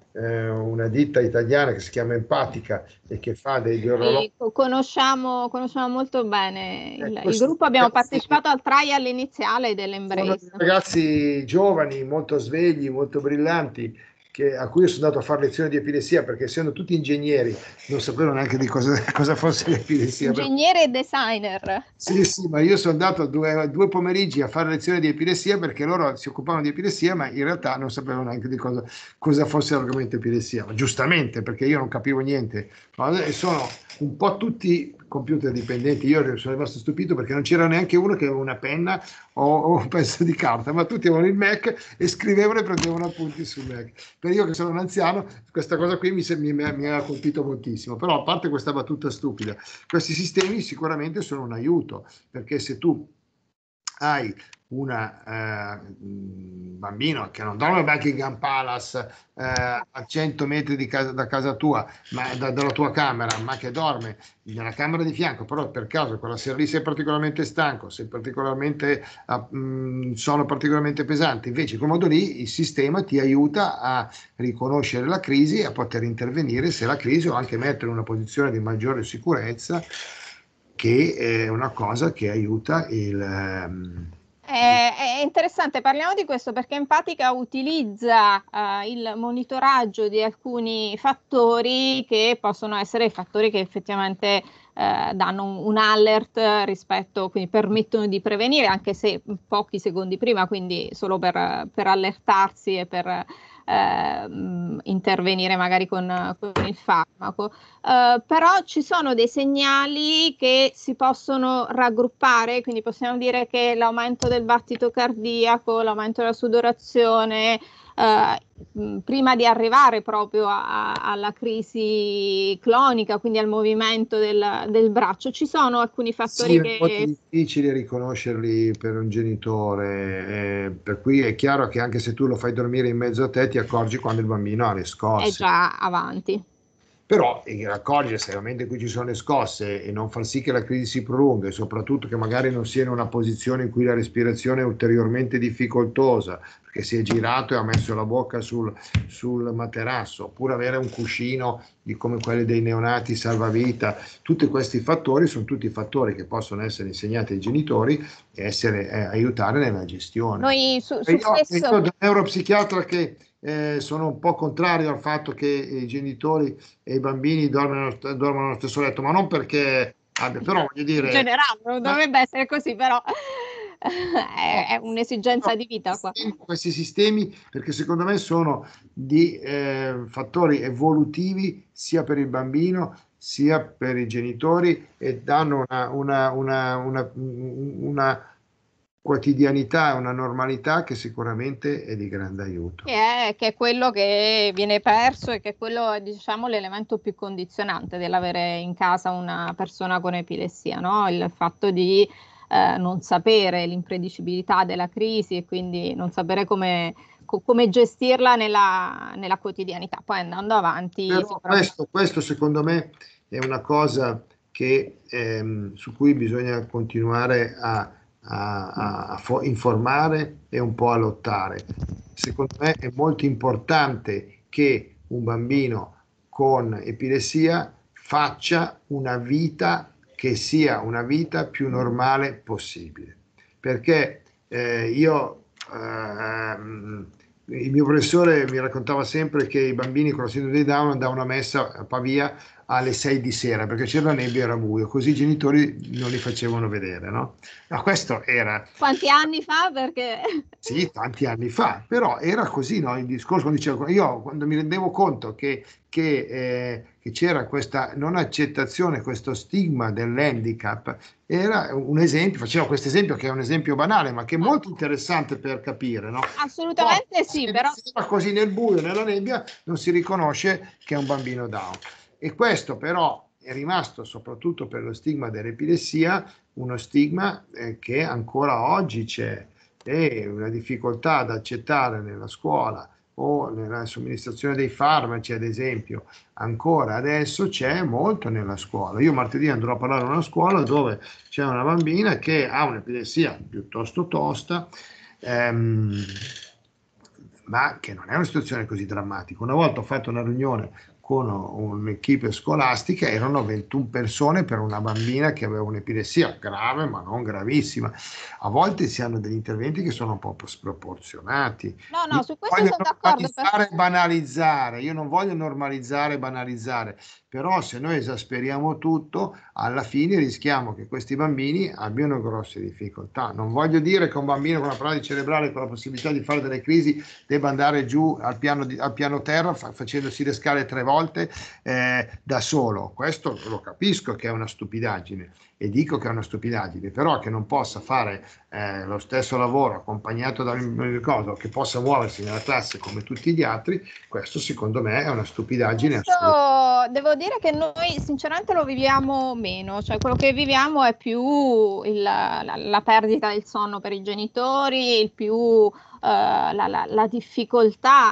una ditta italiana che si chiama Empatica e che fa degli orologi. Sì, conosciamo molto bene il gruppo, abbiamo partecipato al trial iniziale dell'Embrace. Sono ragazzi giovani, molto svegli, molto brillanti, a cui io sono andato a fare lezioni di epilessia perché essendo tutti ingegneri non sapevano neanche di cosa fosse l'epilessia. Ingegnere e designer. Sì, ma io sono andato due pomeriggi a fare lezioni di epilessia perché loro si occupavano di epilessia, ma in realtà non sapevano neanche di cosa fosse l'argomento epilessia. Ma giustamente, perché io non capivo niente. E sono un po' tutti computer dipendenti. Io sono rimasto stupito perché non c'era neanche uno che aveva una penna o un pezzo di carta, ma tutti avevano il Mac e scrivevano e prendevano appunti sul Mac. Per io che sono un anziano, questa cosa qui mi ha colpito moltissimo. Però a parte questa battuta stupida, questi sistemi sicuramente sono un aiuto, perché se tu hai un bambino che non dorme a Buckingham Palace a 100 metri da casa tua, dalla tua camera, ma che dorme nella camera di fianco, però per caso quella sera lì sei particolarmente stanco, sei particolarmente sono particolarmente pesante, invece in quel modo lì il sistema ti aiuta a riconoscere la crisi e a poter intervenire se la crisi, o anche mettere in una posizione di maggiore sicurezza, che è una cosa che aiuta È interessante, parliamo di questo perché Empatica utilizza il monitoraggio di alcuni fattori che possono essere fattori che effettivamente danno un alert rispetto, quindi permettono di prevenire, anche se pochi secondi prima, quindi solo per allertarsi e per intervenire magari con il farmaco. Però ci sono dei segnali che si possono raggruppare, quindi possiamo dire che l'aumento del battito cardiaco, l'aumento della sudorazione, prima di arrivare proprio alla crisi clonica, quindi al movimento del braccio, ci sono alcuni fattori sì, che... è molto difficile riconoscerli per un genitore, per cui è chiaro che anche se tu lo fai dormire in mezzo a te, ti accorgi quando il bambino ha le è scosse. già avanti. Però accorgersi nel momento in cui ci sono le scosse e non far sì che la crisi si prolunghi e soprattutto che magari non sia in una posizione in cui la respirazione è ulteriormente difficoltosa perché si è girato e ha messo la bocca sul materasso, oppure avere un cuscino come quelli dei neonati salvavita, tutti questi fattori sono tutti fattori che possono essere insegnati ai genitori e aiutare nella gestione. Noi su Io questo... da neuropsichiatra che sono un po' contrario al fatto che i genitori e i bambini dormono nello stesso letto, ma non perché però voglio dire... In generale, non dovrebbe essere così, però è un'esigenza di vita qua. Questi sistemi, perché secondo me sono di fattori evolutivi sia per il bambino sia per i genitori e danno una quotidianità, una normalità che sicuramente è di grande aiuto. Che è quello che viene perso e che è quello, diciamo, l'elemento più condizionante dell'avere in casa una persona con epilessia, no? Il fatto di non sapere l'impredicibilità della crisi e quindi non sapere come gestirla nella quotidianità. Poi andando avanti... Però questo secondo me è una cosa che, su cui bisogna continuare a informare e un po' a lottare. Secondo me è molto importante che un bambino con epilessia faccia una vita che sia una vita più normale possibile, perché il mio professore mi raccontava sempre che i bambini con la sindrome di Down andavano a messa a Pavia alle 6 di sera perché c'era nebbia e era buio, così i genitori non li facevano vedere, no? Ma questo era... Quanti anni fa? Perché... Sì, tanti anni fa, però era così, no? Il discorso, quando dicevo, io quando mi rendevo conto che c'era questa non accettazione, questo stigma dell'handicap, era un esempio, facevo questo esempio che è un esempio banale, ma che è molto interessante per capire, no? Assolutamente sì, Se però... così nel buio, nella nebbia, non si riconosce che è un bambino Down. E questo però è rimasto soprattutto per lo stigma dell'epilessia, uno stigma che ancora oggi c'è, e una difficoltà ad accettare nella scuola o nella somministrazione dei farmaci, ad esempio, ancora adesso c'è molto nella scuola. Io martedì andrò a parlare a una scuola dove c'è una bambina che ha un'epilessia piuttosto tosta, ma che non è una situazione così drammatica. Una volta ho fatto una riunione con un'equipe scolastica, erano 21 persone per una bambina che aveva un'epilessia grave ma non gravissima. A volte si hanno degli interventi che sono un po' sproporzionati. No, su questo sono d'accordo. Banalizzare, io non voglio normalizzare e banalizzare, però se noi esasperiamo tutto, alla fine rischiamo che questi bambini abbiano grosse difficoltà. Non voglio dire che un bambino con una paralisi cerebrale, con la possibilità di fare delle crisi, debba andare giù al piano terra facendosi le scale 3 volte da solo. Questo lo capisco che è una stupidaggine, e dico che è una stupidaggine, però che non possa fare lo stesso lavoro accompagnato da un cosa, che possa muoversi nella classe come tutti gli altri, questo secondo me è una stupidaggine assoluta. Devo dire che noi sinceramente lo viviamo meno, cioè quello che viviamo è più la perdita del sonno per i genitori, il più la difficoltà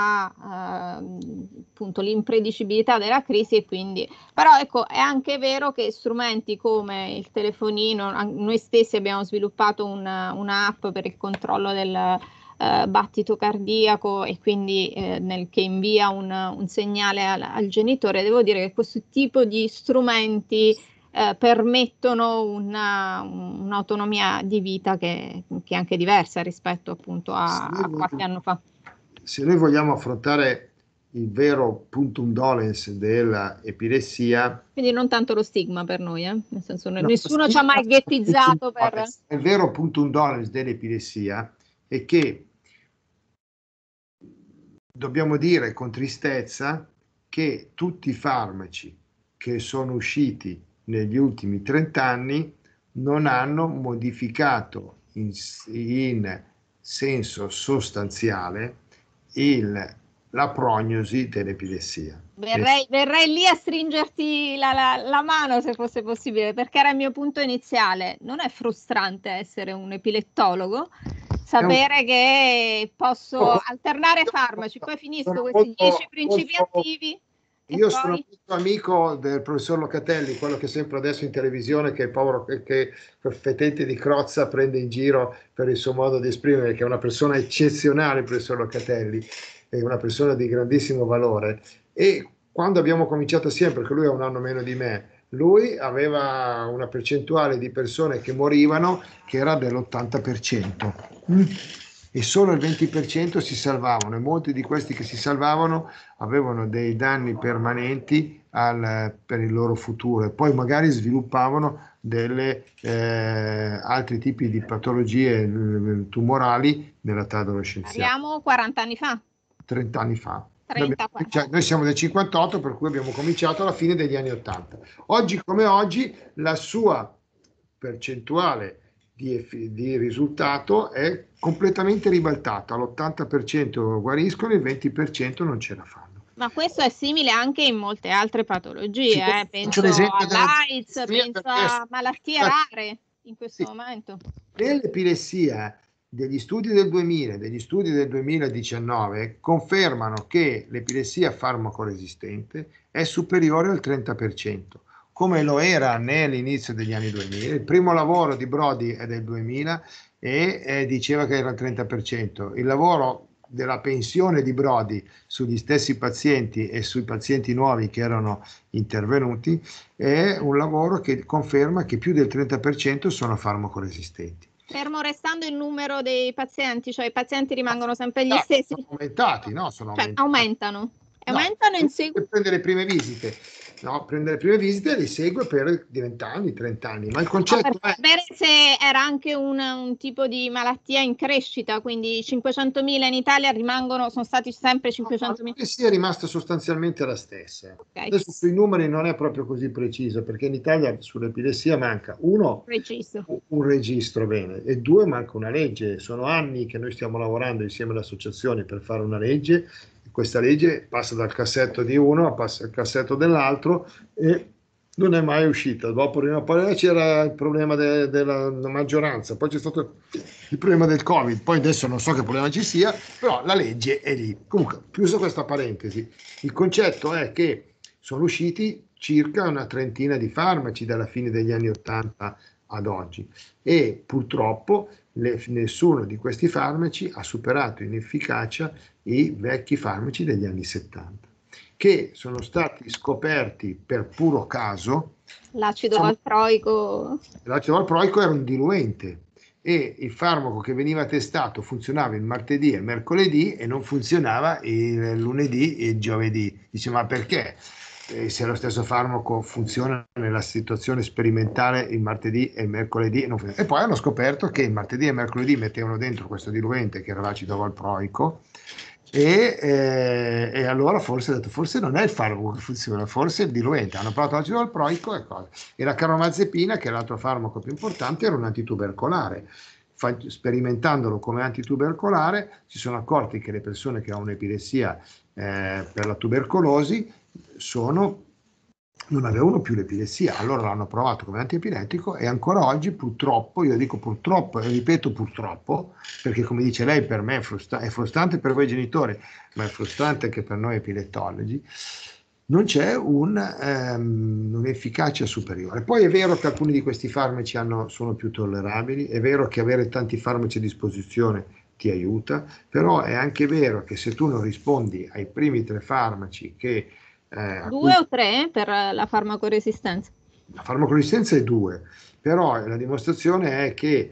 appunto l'impredicibilità della crisi, e quindi però ecco, è anche vero che strumenti come il telefonino, noi stessi abbiamo sviluppato un'app per il controllo del battito cardiaco, e quindi che invia un segnale al genitore. Devo dire che questo tipo di strumenti permettono un'autonomia di vita che è anche diversa rispetto appunto a qualche anno fa. Se noi vogliamo affrontare il vero puntum dolens dell'epilessia, quindi non tanto lo stigma per noi, nel senso no, nessuno ci ha mai ghettizzato per... Il vero puntum dolens dell'epilessia è che dobbiamo dire con tristezza che tutti i farmaci che sono usciti negli ultimi 30 anni non hanno modificato in senso sostanziale la prognosi dell'epilessia. Verrei lì a stringerti la mano se fosse possibile, perché era il mio punto iniziale. Non è frustrante essere un epilettologo? Sapere che posso alternare farmaci, poi finisco questi 10 principi attivi. Io sono molto amico del professor Locatelli, quello che sempre adesso in televisione, che è povero, che fetente di Crozza prende in giro per il suo modo di esprimere, che è una persona eccezionale, il professor Locatelli, è una persona di grandissimo valore. E quando abbiamo cominciato assieme, perché lui ha un anno meno di me, lui aveva una percentuale di persone che morivano che era dell'80%. E solo il 20% si salvavano, e molti di questi che si salvavano avevano dei danni permanenti per il loro futuro, e poi magari sviluppavano altri tipi di patologie tumorali nell'età adolescenziale. Parliamo 40 anni fa. 30 anni fa. 30, Noi siamo del 58, per cui abbiamo cominciato alla fine degli anni 80. Oggi come oggi la sua percentuale di risultato è completamente ribaltata, l'80% guariscono, il 20% non ce la fanno. Ma questo è simile anche in molte altre patologie, penso all'AIDS, penso a malattie rare in questo momento. Nell'epilessia, degli studi del 2000, degli studi del 2019 confermano che l'epilessia farmacoresistente è superiore al 30%. come lo era nell'inizio degli anni 2000. Il primo lavoro di Brody è del 2000 e diceva che era il 30%. Il lavoro della pensione di Brody sugli stessi pazienti e sui pazienti nuovi che erano intervenuti è un lavoro che conferma che più del 30% sono farmacoresistenti. Fermo restando il numero dei pazienti, cioè i pazienti rimangono sempre gli stessi? Sono aumentati, no? Sono Cioè aumentati. aumentano? No, Aumentano in seguito? prende le prime visite. No, prende le prime visite e li segue per 20 anni, 30 anni. Ma il concetto per è... sapere se era anche un tipo di malattia in crescita, quindi 500.000 in Italia sono stati sempre 500.000. Sì, è rimasta sostanzialmente la stessa. Okay. Adesso sui numeri non è proprio così preciso, perché in Italia sull'epilessia manca un registro bene, e due, manca una legge. Sono anni che noi stiamo lavorando insieme alle associazioni per fare una legge. Questa legge passa dal cassetto di uno, passa al cassetto dell'altro e non è mai uscita. Dopo c'era il problema della maggioranza, poi c'è stato il problema del Covid, poi adesso non so che problema ci sia, però la legge è lì. Comunque, chiuso questa parentesi, il concetto è che sono usciti circa una trentina di farmaci dalla fine degli anni 80 ad oggi e purtroppo nessuno di questi farmaci ha superato in efficacia i vecchi farmaci degli anni 70, che sono stati scoperti per puro caso. L'acido valproico. L'acido valproico era un diluente e il farmaco che veniva testato funzionava il martedì e il mercoledì e non funzionava il lunedì e il giovedì. Dice, ma perché? Se lo stesso farmaco funziona nella situazione sperimentale il martedì e il mercoledì non funziona. E poi hanno scoperto che il martedì e il mercoledì mettevano dentro questo diluente che era l'acido valproico e allora forse non è il farmaco che funziona, forse è il diluente. Hanno provato l'acido valproico e la carbamazepina, che è l'altro farmaco più importante, era un antitubercolare. Sperimentandolo come antitubercolare si sono accorti che le persone che hanno un'epilessia per la tubercolosi non avevano più l'epilessia, allora l'hanno provato come antiepilettico e ancora oggi purtroppo, io dico purtroppo e ripeto purtroppo, perché come dice lei per me è frustrante per voi genitori, ma è frustrante anche per noi epilettologi, non c'è un'efficacia superiore. Poi è vero che alcuni di questi farmaci sono più tollerabili, è vero che avere tanti farmaci a disposizione ti aiuta, però è anche vero che se tu non rispondi ai primi 3 farmaci che 2 o 3 per la farmacoresistenza? La farmacoresistenza è 2, però la dimostrazione è che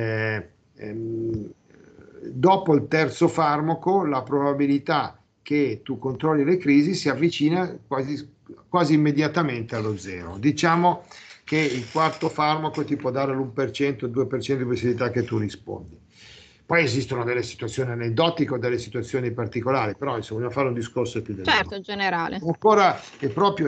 dopo il terzo farmaco la probabilità che tu controlli le crisi si avvicina quasi immediatamente allo zero. Diciamo che il quarto farmaco ti può dare l'1%, il 2% di possibilità che tu rispondi. Poi esistono delle situazioni aneddotiche o delle situazioni particolari, però insomma, vogliamo fare un discorso più generale. Certo, generale. Ancora è proprio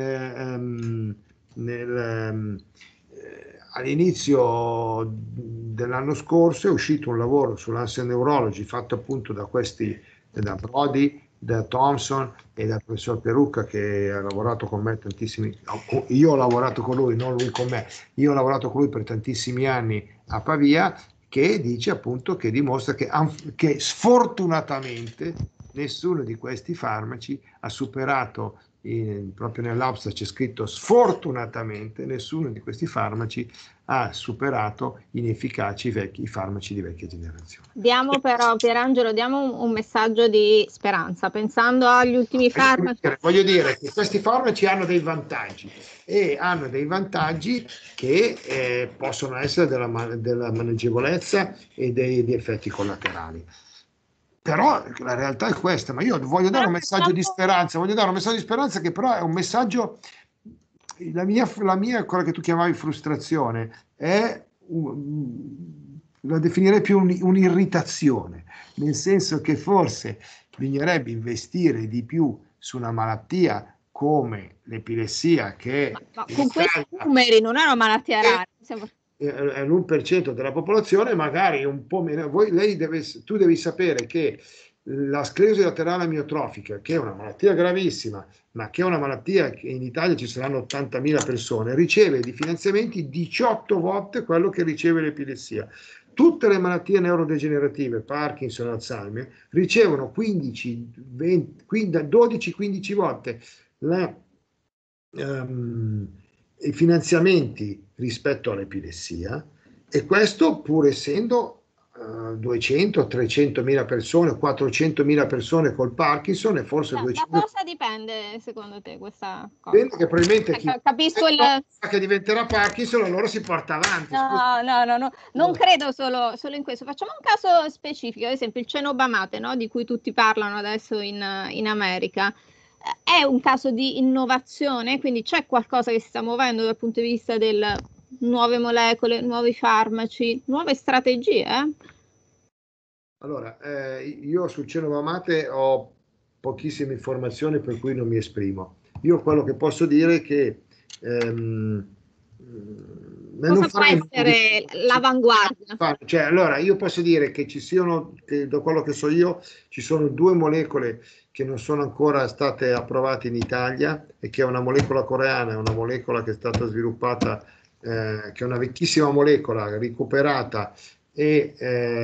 all'inizio dell'anno scorso è uscito un lavoro sull'Ancient Neurology fatto appunto da Brody, da Thompson e dal professor Perucca, che ha lavorato con me tantissimi, io ho lavorato con lui, non lui con me, io ho lavorato con lui per tantissimi anni a Pavia, che dice appunto, che dimostra che sfortunatamente nessuno di questi farmaci ha superato, proprio nell'abstract c'è scritto sfortunatamente, nessuno di questi farmaci ha superato in efficacia i farmaci di vecchia generazione. Diamo però, Pierangelo, diamo un messaggio di speranza, pensando agli ultimi farmaci. Voglio dire che questi farmaci hanno dei vantaggi e hanno dei vantaggi che possono essere della maneggevolezza e degli effetti collaterali. Però la realtà è questa, ma io voglio dare un messaggio di speranza, che però è un messaggio, la mia quella che tu chiamavi frustrazione, la definirei più un'irritazione, nel senso che forse bisognerebbe investire di più su una malattia come l'epilessia, che ma con questi numeri non è una malattia rara. È l'1% della popolazione, magari un po' meno. Tu devi sapere che la sclerosi laterale amiotrofica, che è una malattia gravissima, ma che è una malattia che in Italia ci saranno 80.000 persone, riceve di finanziamenti 18 volte quello che riceve l'epilessia. Tutte le malattie neurodegenerative, Parkinson, Alzheimer, ricevono 12-15 volte i finanziamenti rispetto all'epilessia, e questo pur essendo 200, 300 mila persone, 400 mila persone col Parkinson, e forse Da 200. cosa dipende secondo te questa cosa? Dipende che probabilmente chi Capisco il... sa che diventerà Parkinson, allora si porta avanti. No, no, non credo solo in questo. Facciamo un caso specifico, ad esempio il cenobamate, no? Di cui tutti parlano adesso in America. È un caso di innovazione, quindi c'è qualcosa che si sta muovendo dal punto di vista delle nuove molecole, nuovi farmaci, nuove strategie? Allora, io sul cenobamate ho pochissime informazioni, per cui non mi esprimo. Io quello che posso dire è che Cosa può essere l'avanguardia? Cioè, allora, io posso dire che che da quello che so io, ci sono due molecole che non sono ancora state approvate in Italia, e che è una molecola coreana, è una molecola che è stata sviluppata, che è una vecchissima molecola recuperata e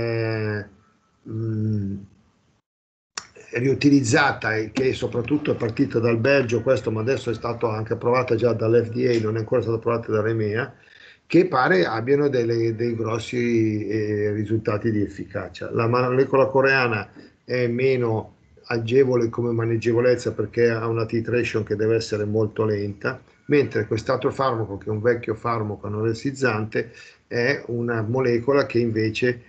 riutilizzata, e che soprattutto è partita dal Belgio, questo, ma adesso è stato anche approvata già dall'FDA, non è ancora stata approvata dall'EMEA, che pare abbiano dei grossi risultati di efficacia. La molecola coreana è meno agevole come maneggevolezza, perché ha una titration che deve essere molto lenta, mentre quest'altro farmaco, che è un vecchio farmaco anoressizzante, è una molecola che invece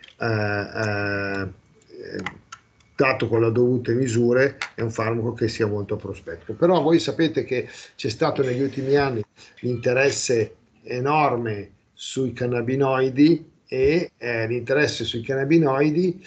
dato con le dovute misure, è un farmaco che sia molto prospetto. Però voi sapete che c'è stato negli ultimi anni l'interesse enorme sui cannabinoidi, e l'interesse sui cannabinoidi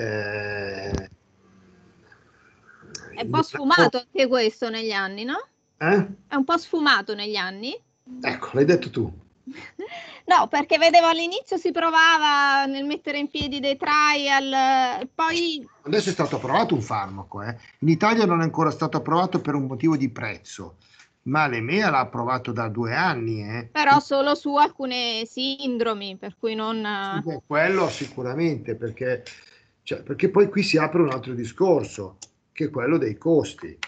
È un po' sfumato anche questo negli anni, no? È un po' sfumato negli anni. Ecco, l'hai detto tu. No, perché vedevo all'inizio si provava nel mettere in piedi dei trial, poi... Adesso è stato approvato un farmaco, in Italia non è ancora stato approvato per un motivo di prezzo, ma l'EMEA l'ha approvato da 2 anni. Però solo su alcune sindromi, per cui non... Sì, quello sicuramente, perché poi qui si apre un altro discorso, che è quello dei costi.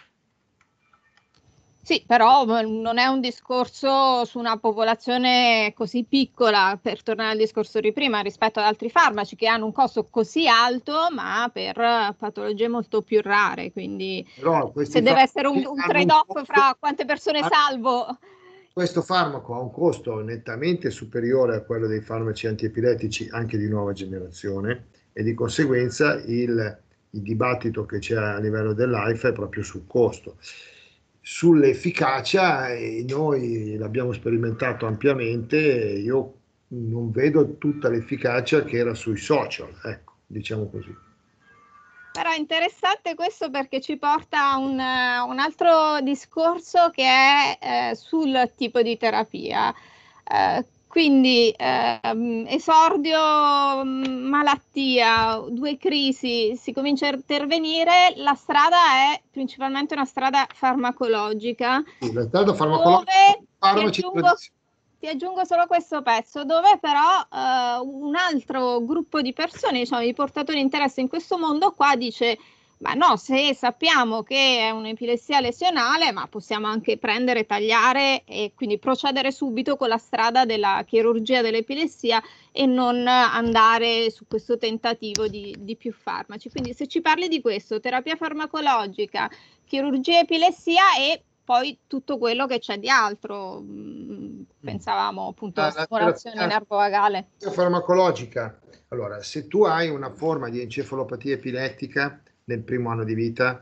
Sì, però non è un discorso su una popolazione così piccola, per tornare al discorso di prima, rispetto ad altri farmaci che hanno un costo così alto, ma per patologie molto più rare. Quindi se deve essere un trade-off fra quante persone salvo. Questo farmaco ha un costo nettamente superiore a quello dei farmaci antiepilettici anche di nuova generazione, e di conseguenza il dibattito che c'è a livello dell'AIFA è proprio sul costo. Sull'efficacia, noi l'abbiamo sperimentato ampiamente, io non vedo tutta l'efficacia che era sui social, ecco, diciamo così. Però è interessante questo, perché ci porta a un altro discorso che è sul tipo di terapia. Quindi esordio, malattia, 2 crisi, si comincia a intervenire, la strada è principalmente una strada farmacologica. Sì, la strada farmacologica, farmaci tradizionali. Ti aggiungo solo questo pezzo, dove però un altro gruppo di persone, diciamo, di portatori di interesse in questo mondo qua, dice: ma no, se sappiamo che è un'epilessia lesionale, ma possiamo anche prendere, tagliare e quindi procedere subito con la strada della chirurgia dell'epilessia, e non andare su questo tentativo di più farmaci. Quindi se ci parli di questo, terapia farmacologica, chirurgia epilessia, e poi tutto quello che c'è di altro, pensavamo appunto stimolazione nervovagale. La farmacologica. Allora, se tu hai una forma di encefalopatia epilettica nel primo anno di vita,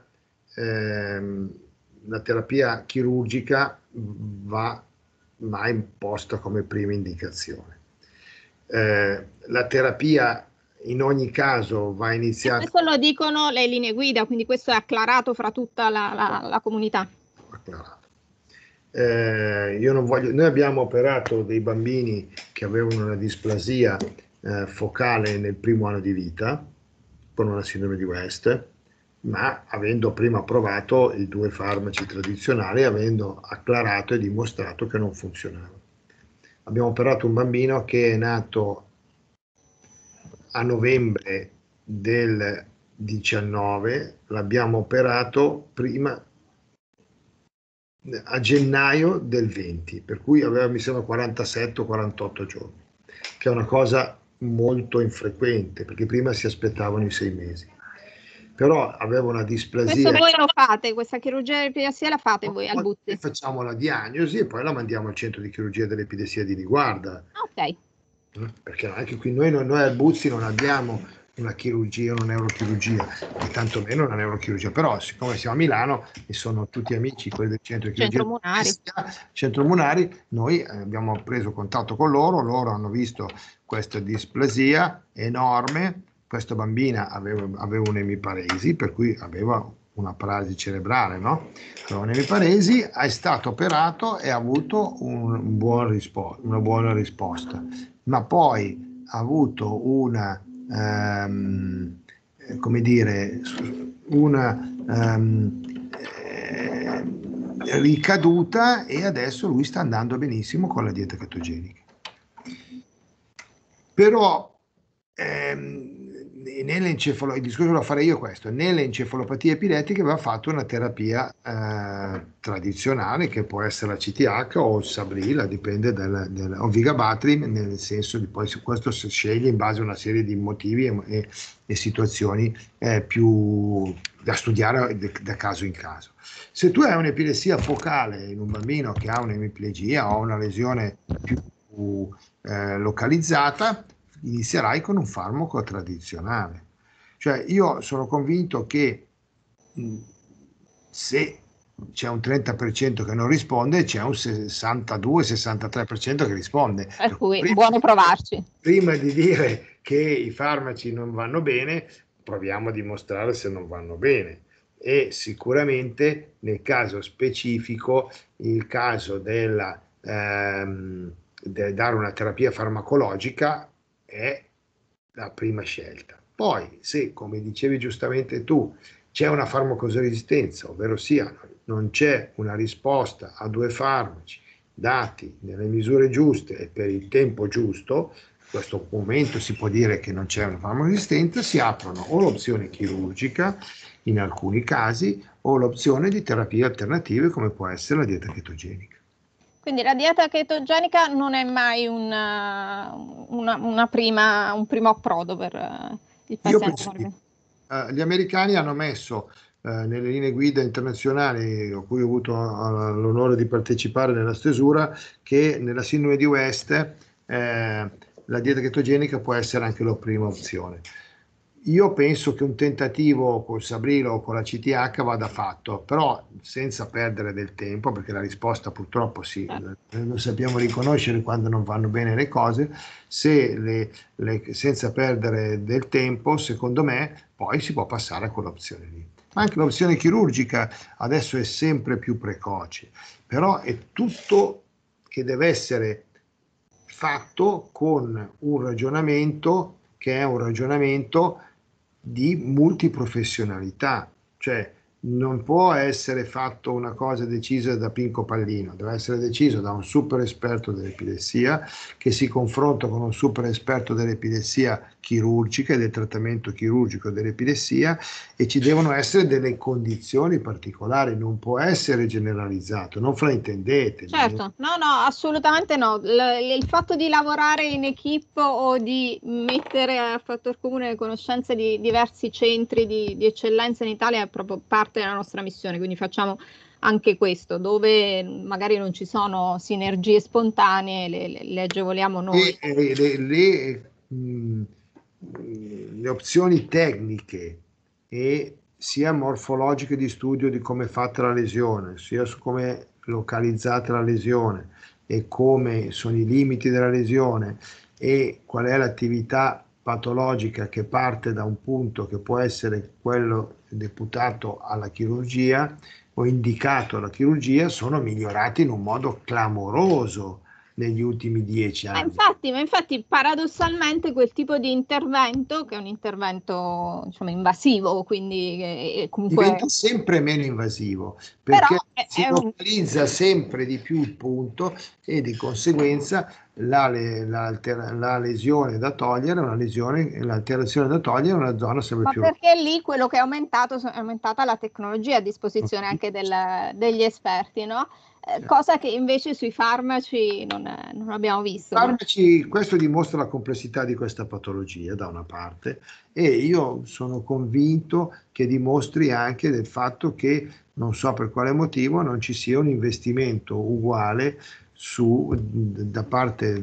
la terapia chirurgica va imposta come prima indicazione. La terapia in ogni caso va iniziata. E questo lo dicono le linee guida, quindi questo è acclarato fra tutta la comunità. Acclarato. Io non voglio, noi abbiamo operato dei bambini che avevano una displasia focale nel primo anno di vita con una sindrome di West, ma avendo prima provato i 2 farmaci tradizionali, avendo acclarato e dimostrato che non funzionava. Abbiamo operato un bambino che è nato a novembre del 19, l'abbiamo operato prima a gennaio del 20, per cui aveva mi sembra 47 o 48 giorni, che è una cosa molto infrequente, perché prima si aspettavano i 6 mesi. Però aveva una displasia. Questo voi lo fate, questa chirurgia dell'epidessia la fate voi al Buzzi? Facciamo la diagnosi e poi la mandiamo al centro di chirurgia dell'epidessia di Niguarda. Ok. Perché anche qui noi al Buzzi non abbiamo una chirurgia, una neurochirurgia, e tantomeno una neurochirurgia, però siccome siamo a Milano e sono tutti amici quelli del centro di chirurgia Centro Munari, noi abbiamo preso contatto con loro hanno visto questa displasia enorme. Questa bambina aveva un'emiparesi, per cui aveva una paralisi cerebrale, no? Aveva un'emiparesi, è stato operato e ha avuto una buona risposta, ma poi ha avuto una come dire, una ricaduta, e adesso lui sta andando benissimo con la dieta chetogenica. Però il discorso lo farei io questo, nelle encefalopatie epilettiche va fatto una terapia tradizionale, che può essere la CTH o il Sabril, dipende o Vigabatrin, nel senso di poi questo si sceglie in base a una serie di motivi e situazioni più da studiare da caso in caso. Se tu hai un'epilessia focale in un bambino che ha un'emiplegia o una lesione più localizzata, inizierai con un farmaco tradizionale. Cioè io sono convinto che se c'è un 30% che non risponde, c'è un 62-63% che risponde. Per cui buono provarci. Prima di dire che i farmaci non vanno bene, proviamo a dimostrare se non vanno bene. E sicuramente nel caso specifico, il caso dare una terapia farmacologica è la prima scelta. Poi, se, come dicevi giustamente tu, c'è una farmacosoresistenza, ovvero sia non c'è una risposta a 2 farmaci dati nelle misure giuste e per il tempo giusto, in questo momento si può dire che non c'è una farmacosoresistenza, si aprono o l'opzione chirurgica in alcuni casi o l'opzione di terapie alternative come può essere la dieta chetogenica. Quindi la dieta chetogenica non è mai un primo approdo per il paziente. Gli americani hanno messo nelle linee guida internazionali, a cui ho avuto l'onore di partecipare nella stesura, che nella sindrome di West la dieta chetogenica può essere anche la prima opzione. Io penso che un tentativo col Sabril o con la CTH vada fatto, però senza perdere del tempo, perché la risposta purtroppo lo sappiamo riconoscere quando non vanno bene le cose. Senza perdere del tempo, secondo me, poi si può passare a quell'opzione lì. Ma anche l'opzione chirurgica adesso è sempre più precoce, però è tutto che deve essere fatto con un ragionamento che è un ragionamento di multiprofessionalità, cioè non può essere fatto una cosa decisa da Pinco Pallino, deve essere deciso da un super esperto dell'epilessia che si confronta con un super esperto dell'epilessia chirurgica e del trattamento chirurgico dell'epilessia, e ci devono essere delle condizioni particolari, non può essere generalizzato, non fraintendete. Certo, no, assolutamente no. Il fatto di lavorare in equipe o di mettere a fattor comune le conoscenze di diversi centri di eccellenza in Italia è proprio parte della nostra missione, quindi facciamo anche questo, dove magari non ci sono sinergie spontanee, le agevoliamo noi. Le opzioni tecniche e sia morfologiche di studio di come è fatta la lesione, sia su come è localizzata la lesione e come sono i limiti della lesione e qual è l'attività patologica che parte da un punto che può essere quello deputato alla chirurgia o indicato alla chirurgia, sono migliorati in un modo clamoroso negli ultimi 10 anni. Ma infatti paradossalmente quel tipo di intervento, che è un intervento invasivo, quindi comunque diventa sempre meno invasivo, perché si localizza sempre di più il punto e di conseguenza la lesione da togliere, l'alterazione da togliere è una zona sempre Ma più... perché lì quello che è aumentato è aumentata la tecnologia a disposizione anche degli esperti, no? Cosa che invece sui farmaci non abbiamo visto. Farmaci, questo dimostra la complessità di questa patologia da una parte, e io sono convinto che dimostri anche del fatto che non so per quale motivo non ci sia un investimento uguale da parte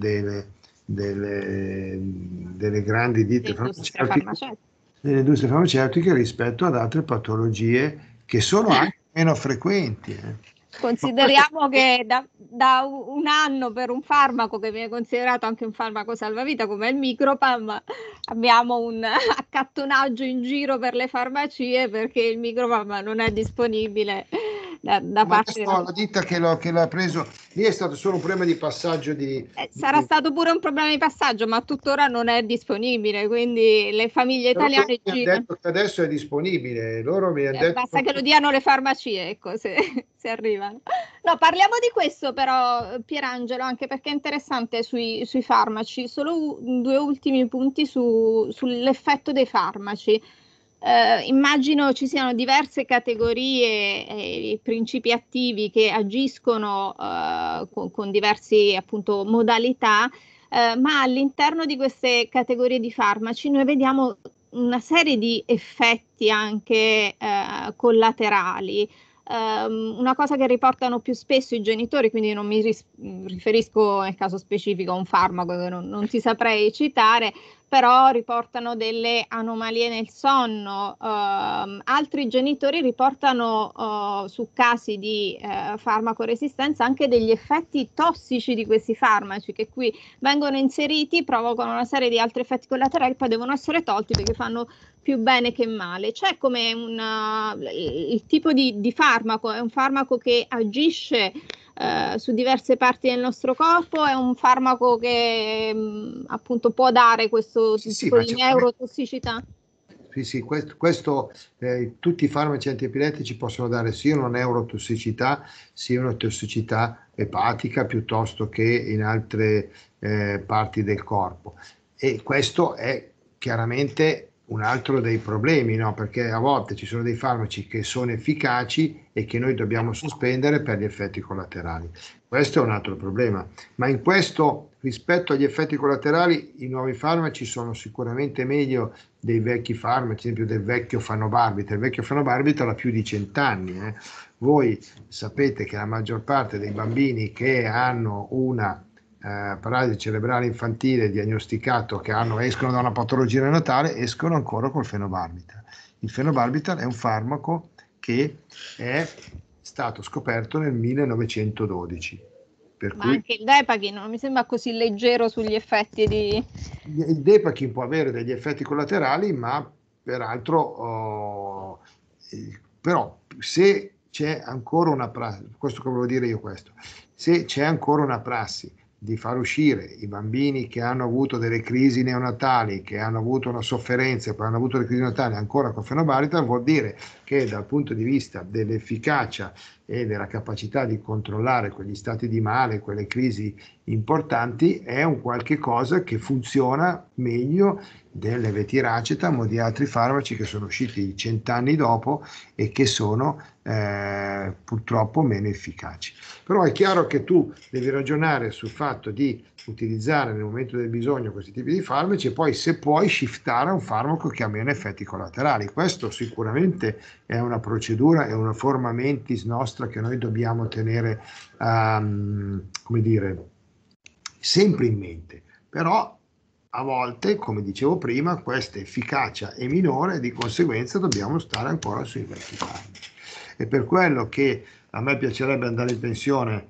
delle grandi ditte delle industrie farmaceutiche rispetto ad altre patologie che sono anche meno frequenti. Consideriamo che da un anno per un farmaco che viene considerato anche un farmaco salvavita come il Micropam, abbiamo un accattonaggio in giro per le farmacie perché il Micropam non è disponibile da parte della... la ditta che l'ha preso lì è stato solo un problema di passaggio sarà stato pure un problema di passaggio, ma tuttora non è disponibile, quindi le famiglie italiane mi hanno detto che adesso è disponibile, loro mi hanno detto basta che lo diano le farmacie, ecco, se arrivano. No, parliamo di questo però, Pierangelo, anche perché è interessante sui farmaci. Solo due ultimi punti sull'effetto dei farmaci. Immagino ci siano diverse categorie e principi attivi che agiscono con diverse appunto modalità, ma all'interno di queste categorie di farmaci noi vediamo una serie di effetti anche collaterali. Una cosa che riportano più spesso i genitori, quindi non mi riferisco nel caso specifico a un farmaco che non ti saprei citare, però riportano delle anomalie nel sonno. Altri genitori riportano su casi di farmacoresistenza anche degli effetti tossici di questi farmaci che qui vengono inseriti, provocano una serie di altri effetti collaterali, poi devono essere tolti perché fanno più bene che male. C'è come il tipo di farmaco, è un farmaco che agisce su diverse parti del nostro corpo, è un farmaco che appunto può dare questo tipo di neurotossicità? Sì, tutti i farmaci antiepilettici possono dare sia una neurotossicità sia una tossicità epatica piuttosto che in altre parti del corpo, e questo è chiaramente un altro dei problemi, no? Perché a volte ci sono dei farmaci che sono efficaci e che noi dobbiamo sospendere per gli effetti collaterali. Questo è un altro problema, ma in questo, rispetto agli effetti collaterali, i nuovi farmaci sono sicuramente meglio dei vecchi farmaci, ad esempio del vecchio fenobarbital. Il vecchio fenobarbital ha più di 100 anni. Voi sapete che la maggior parte dei bambini che hanno una paralisi cerebrale infantile diagnosticato, che escono da una patologia neonatale, escono ancora col fenobarbital. Il fenobarbital è un farmaco che è stato scoperto nel 1912. Ma anche il Depaghin non mi sembra così leggero sugli effetti di... Il Depaghin può avere degli effetti collaterali, ma peraltro però se c'è ancora una prassi, questo che volevo dire io, se c'è ancora una prassi di far uscire i bambini che hanno avuto delle crisi neonatali, che hanno avuto una sofferenza e poi hanno avuto le crisi neonatali ancora con fenobarbital, vuol dire che dal punto di vista dell'efficacia e della capacità di controllare quegli stati di male, quelle crisi importanti, è un qualche cosa che funziona meglio dell'evetiracetam o di altri farmaci che sono usciti 100 anni dopo e che sono purtroppo meno efficaci. Però è chiaro che tu devi ragionare sul fatto di utilizzare nel momento del bisogno questi tipi di farmaci e poi, se puoi, shiftare a un farmaco che ha meno effetti collaterali. Questo sicuramente è una procedura, è una forma mentis nostra che noi dobbiamo tenere come dire, sempre in mente. Però a volte, come dicevo prima, questa efficacia è minore e di conseguenza dobbiamo stare ancora sui vecchi farmaci. È per quello che a me piacerebbe andare in pensione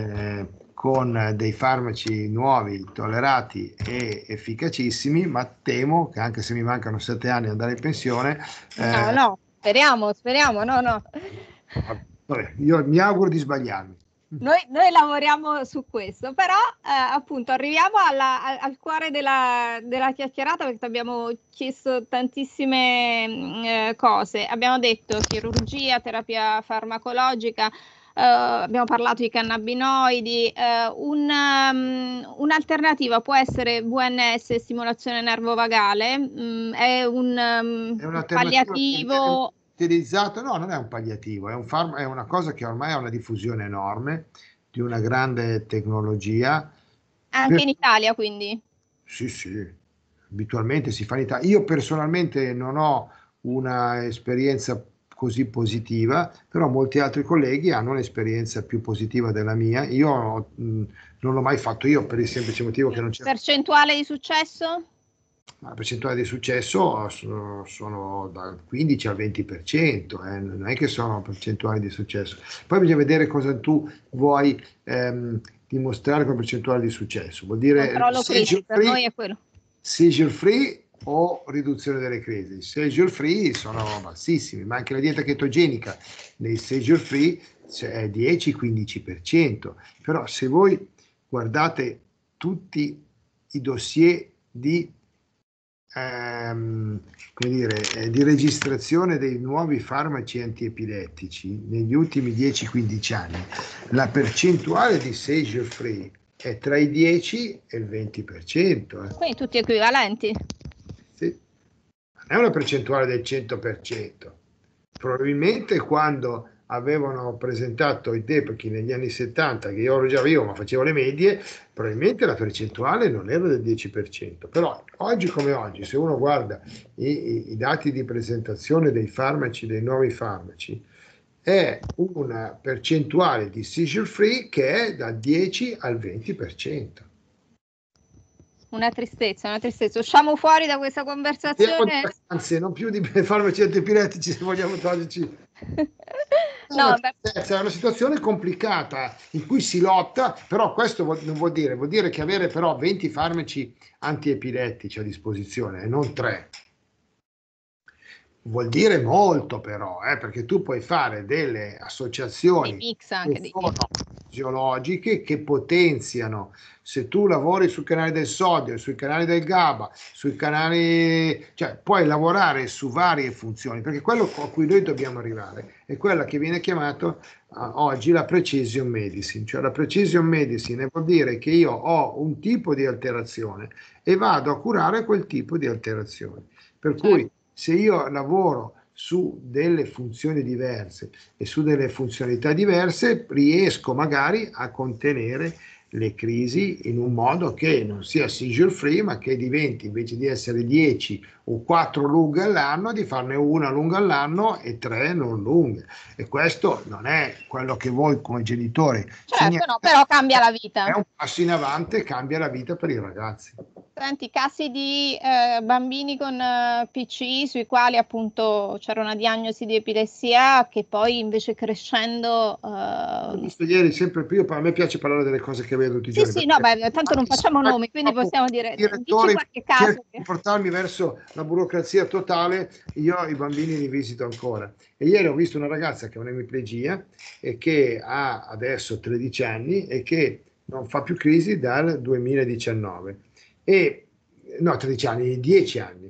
con dei farmaci nuovi, tollerati e efficacissimi, ma temo che anche se mi mancano 7 anni ad andare in pensione... No, speriamo, no. Vabbè, io mi auguro di sbagliarmi. Noi lavoriamo su questo, però appunto arriviamo al cuore della chiacchierata, perché abbiamo chiesto tantissime cose. Abbiamo detto chirurgia, terapia farmacologica, abbiamo parlato di cannabinoidi, un'alternativa può essere VNS, stimolazione nervovagale, è un È un'alternativa che viene palliativo. utilizzato, no, non è un palliativo, è una cosa che ormai ha una diffusione enorme, di una grande tecnologia. Anche in Italia, quindi. Sì, sì, abitualmente si fa in Italia. Io personalmente non ho una esperienza così positiva, però molti altri colleghi hanno un'esperienza più positiva della mia. Io non l'ho mai fatto io per il semplice motivo che non c'è. Percentuale di successo? La percentuale di successo sono dal 15 al 20%, non è che sono percentuali di successo. Poi bisogna vedere cosa tu vuoi dimostrare come percentuale di successo. Vuol dire Controllo crisi, per noi è quello. seizure free o riduzione delle crisi. Seizure free sono bassissimi, ma anche la dieta chetogenica nei seizure free è 10-15%. Però se voi guardate tutti i dossier di di registrazione dei nuovi farmaci antiepilettici negli ultimi 10-15 anni, la percentuale di seizure free è tra i 10 e il 20%. Quindi tutti equivalenti? Sì. Non è una percentuale del 100%. Probabilmente quando avevano presentato i Depaky negli anni 70, che io ero già vivo ma facevo le medie, probabilmente la percentuale non era del 10%, però oggi come oggi, se uno guarda i dati di presentazione dei farmaci, dei nuovi farmaci, è una percentuale di seizure free che è dal 10 al 20%. Una tristezza, una tristezza. Usciamo fuori da questa conversazione. Anzi, non più di farmaci antiepilettici se vogliamo toglierci. No, È una situazione complicata in cui si lotta, però questo non vuol dire che avere però 20 farmaci antiepilettici a disposizione e non 3 vuol dire molto però, perché tu puoi fare delle associazioni mix anche che sono fisiologiche che potenziano. Se tu lavori sul canale del sodio, sui canali del GABA, sui canali, cioè puoi lavorare su varie funzioni, perché quello a cui noi dobbiamo arrivare è quella che viene chiamata oggi la precision medicine. Cioè la precision medicine vuol dire che io ho un tipo di alterazione e vado a curare quel tipo di alterazione. Per cui se io lavoro su delle funzioni diverse e su delle funzionalità diverse, riesco magari a contenere le crisi in un modo che non sia seizure free, ma che diventi, invece di essere 10 o 4 lunghe all'anno, di farne una lunga all'anno e 3 non lunghe. E questo non è quello che voi come genitori certo, no, però cambia la vita. È un passo in avanti e cambia la vita per i ragazzi. Senti, casi di bambini con PCI sui quali appunto c'era una diagnosi di epilessia che poi invece crescendo... Ho visto ieri sempre più, a me piace parlare delle cose che vedo tutti i giorni. Sì, no, beh, tanto non facciamo nomi, quindi possiamo dire, dici qualche caso. Di portarmi verso la burocrazia totale, io i bambini li visito ancora. E ieri ho visto una ragazza che ha un'emiplegia e che ha adesso 13 anni e che non fa più crisi dal 2019. No, 13 anni, 10 anni.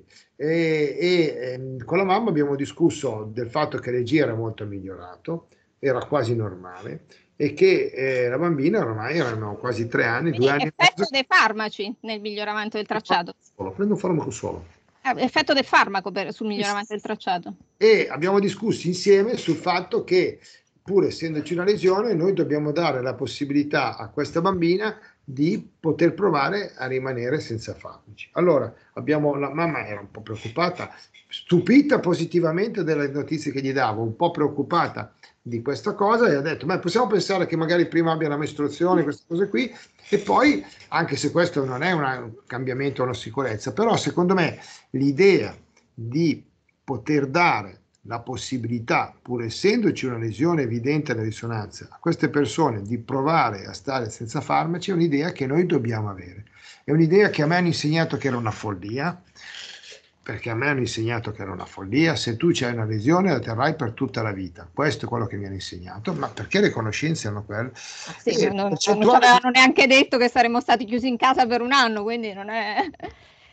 Con la mamma abbiamo discusso del fatto che l'EG era molto migliorato, era quasi normale, e che la bambina ormai erano quasi 3 anni, quindi 2 anni. Effetto dei farmaci nel miglioramento del tracciato. Prendo un farmaco solo. Effetto del farmaco sul miglioramento del tracciato. E abbiamo discusso insieme sul fatto che, pur essendoci una lesione, noi dobbiamo dare la possibilità a questa bambina di poter provare a rimanere senza farmaci. Allora, la mamma era un po' preoccupata, stupita positivamente delle notizie che gli davo, un po' preoccupata di questa cosa, e ha detto, ma possiamo pensare che magari prima abbia la mestruazione, queste cose qui, e poi, anche se questo non è un cambiamento, una sicurezza, però secondo me l'idea di poter dare la possibilità, pur essendoci una lesione evidente alla risonanza, a queste persone di provare a stare senza farmaci è un'idea che noi dobbiamo avere. È un'idea che a me hanno insegnato che era una follia, perché a me hanno insegnato che era una follia. Se tu c'hai una lesione la terrai per tutta la vita. Questo è quello che mi hanno insegnato, ma perché le conoscenze hanno quello. Sì, non ci avevano neanche detto che saremmo stati chiusi in casa per un anno, quindi non è...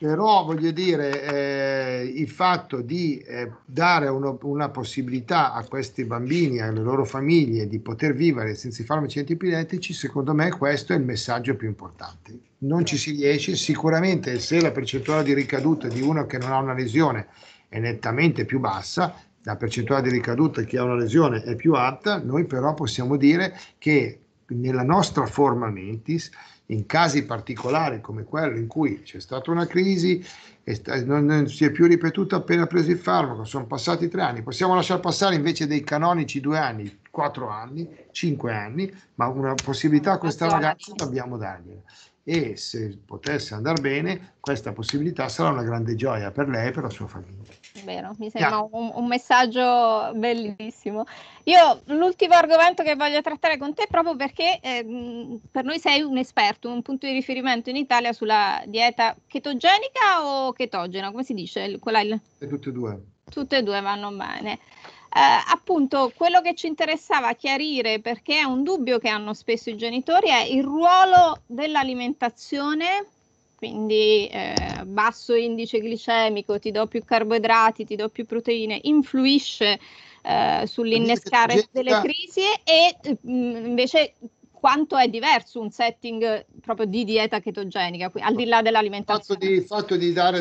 Però voglio dire, il fatto di dare una possibilità a questi bambini, alle loro famiglie, di poter vivere senza i farmaci antiepilettici, secondo me questo è il messaggio più importante. Non ci si riesce, sicuramente se la percentuale di ricaduta di uno che non ha una lesione è nettamente più bassa, la percentuale di ricaduta di chi ha una lesione è più alta, noi però possiamo dire che nella nostra forma mentis, in casi particolari come quello in cui c'è stata una crisi e non si è più ripetuta appena preso il farmaco, sono passati 3 anni, possiamo lasciar passare invece dei canonici 2 anni, 4 anni, 5 anni, ma una possibilità a questa ragazza dobbiamo dargliela. E se potesse andare bene, questa possibilità sarà una grande gioia per lei e per la sua famiglia. Vero, mi sembra un messaggio bellissimo. Io l'ultimo argomento che voglio trattare con te, proprio perché per noi sei un esperto, un punto di riferimento in Italia sulla dieta chetogenica o chetogena, come si dice? Tutte e due. Tutte e due vanno bene. Appunto, quello che ci interessava chiarire, perché è un dubbio che hanno spesso i genitori, è il ruolo dell'alimentazione. Quindi basso indice glicemico, ti do più carboidrati, ti do più proteine, influisce sull'innescare delle crisi e invece quanto è diverso un setting proprio di dieta chetogenica, al di là dell'alimentazione. Il fatto di dare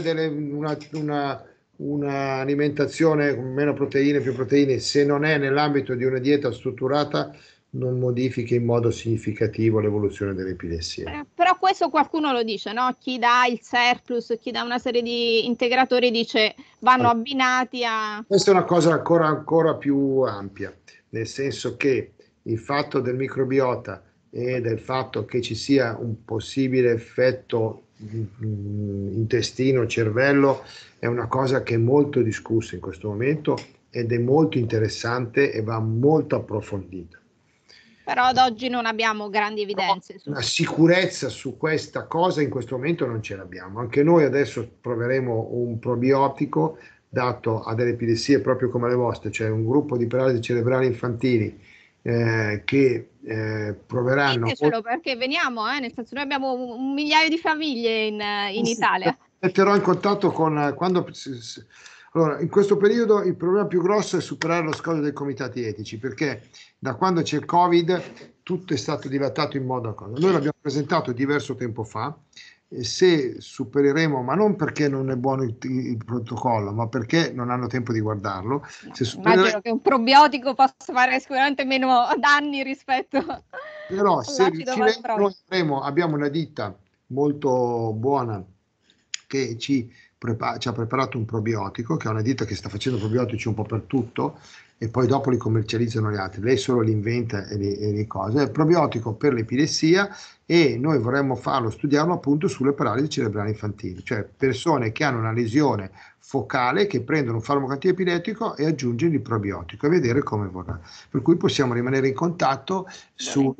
un'alimentazione con meno proteine, più proteine, se non è nell'ambito di una dieta strutturata, non modifica in modo significativo l'evoluzione dell'epilessia. Però questo qualcuno lo dice, no? Chi dà il surplus, chi dà una serie di integratori dice vanno abbinati a... Questa è una cosa ancora più ampia, nel senso che il fatto del microbiota e del fatto che ci sia un possibile effetto intestino-cervello è una cosa che è molto discussa in questo momento ed è molto interessante e va molto approfondita. Però ad oggi non abbiamo grandi evidenze. Una sicurezza su questa cosa in questo momento non ce l'abbiamo. Anche noi adesso proveremo un probiotico dato a delle epilessie proprio come le vostre, cioè un gruppo di paralisi cerebrali infantili che proveranno... Ditecelo perché veniamo, nel senso noi abbiamo un migliaio di famiglie in Italia. Metterò in contatto con... Allora, in questo periodo il problema più grosso è superare lo scoglio dei comitati etici, perché da quando c'è il Covid tutto è stato dilatato in modo... Noi l'abbiamo presentato diverso tempo fa, e se supereremo, ma non perché non è buono il protocollo, ma perché non hanno tempo di guardarlo. Immagino che un probiotico possa fare sicuramente meno danni rispetto... Però se riusciremo, abbiamo una ditta molto buona che ci ha preparato un probiotico, che è una ditta che sta facendo probiotici un po' per tutto e poi dopo li commercializzano gli altri, lei solo li inventa e le cose, è il probiotico per l'epilessia e noi vorremmo studiarlo appunto sulle paralisi cerebrali infantili, cioè persone che hanno una lesione focale che prendono un farmaco antiepilettico e aggiungono il probiotico e vedere come vorrà, per cui possiamo rimanere in contatto su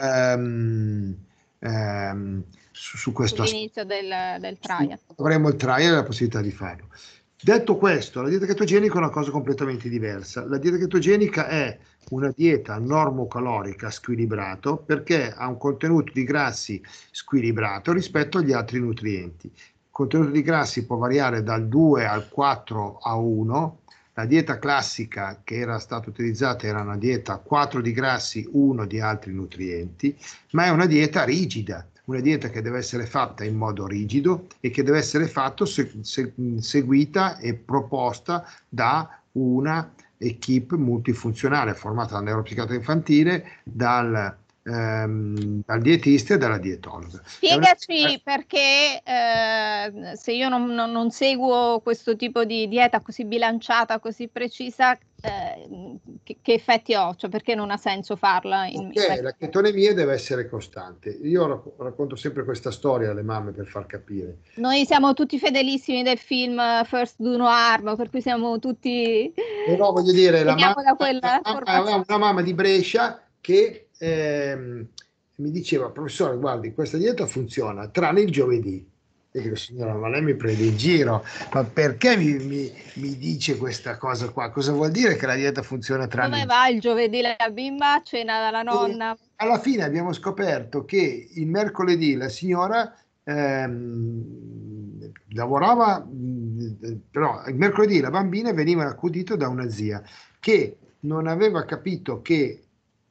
questo all'inizio del trial. Avremo il trial e la possibilità di farlo. Detto questo, la dieta chetogenica è una cosa completamente diversa. La dieta chetogenica è una dieta normocalorica squilibrato perché ha un contenuto di grassi squilibrato rispetto agli altri nutrienti. Il contenuto di grassi può variare dal 2 al 4 a 1. La dieta classica che era stata utilizzata era una dieta 4 di grassi, 1 di altri nutrienti, ma è una dieta rigida. Una dieta che deve essere fatta in modo rigido e che deve essere fatta seguita e proposta da una equipe multifunzionale formata dal neuropsichiatra infantile, dal dietista e dalla dietologa. Spiegaci perché se io non seguo questo tipo di dieta così bilanciata, così precisa, che effetti ho? Cioè perché non ha senso farla? La chetonemia deve essere costante. Io racconto sempre questa storia alle mamme per far capire. Noi siamo tutti fedelissimi del film First Do No Harm, per cui siamo tutti... Però voglio dire, una mamma di Brescia che mi diceva, professore, guardi, questa dieta funziona, tranne il giovedì. E dico, signora, ma lei mi prende in giro, ma perché mi dice questa cosa qua? Cosa vuol dire che la dieta funziona tranne Dove va il giovedì la bimba a cena dalla nonna? Alla fine abbiamo scoperto che il mercoledì la signora lavorava, però il mercoledì la bambina veniva accudita da una zia che non aveva capito che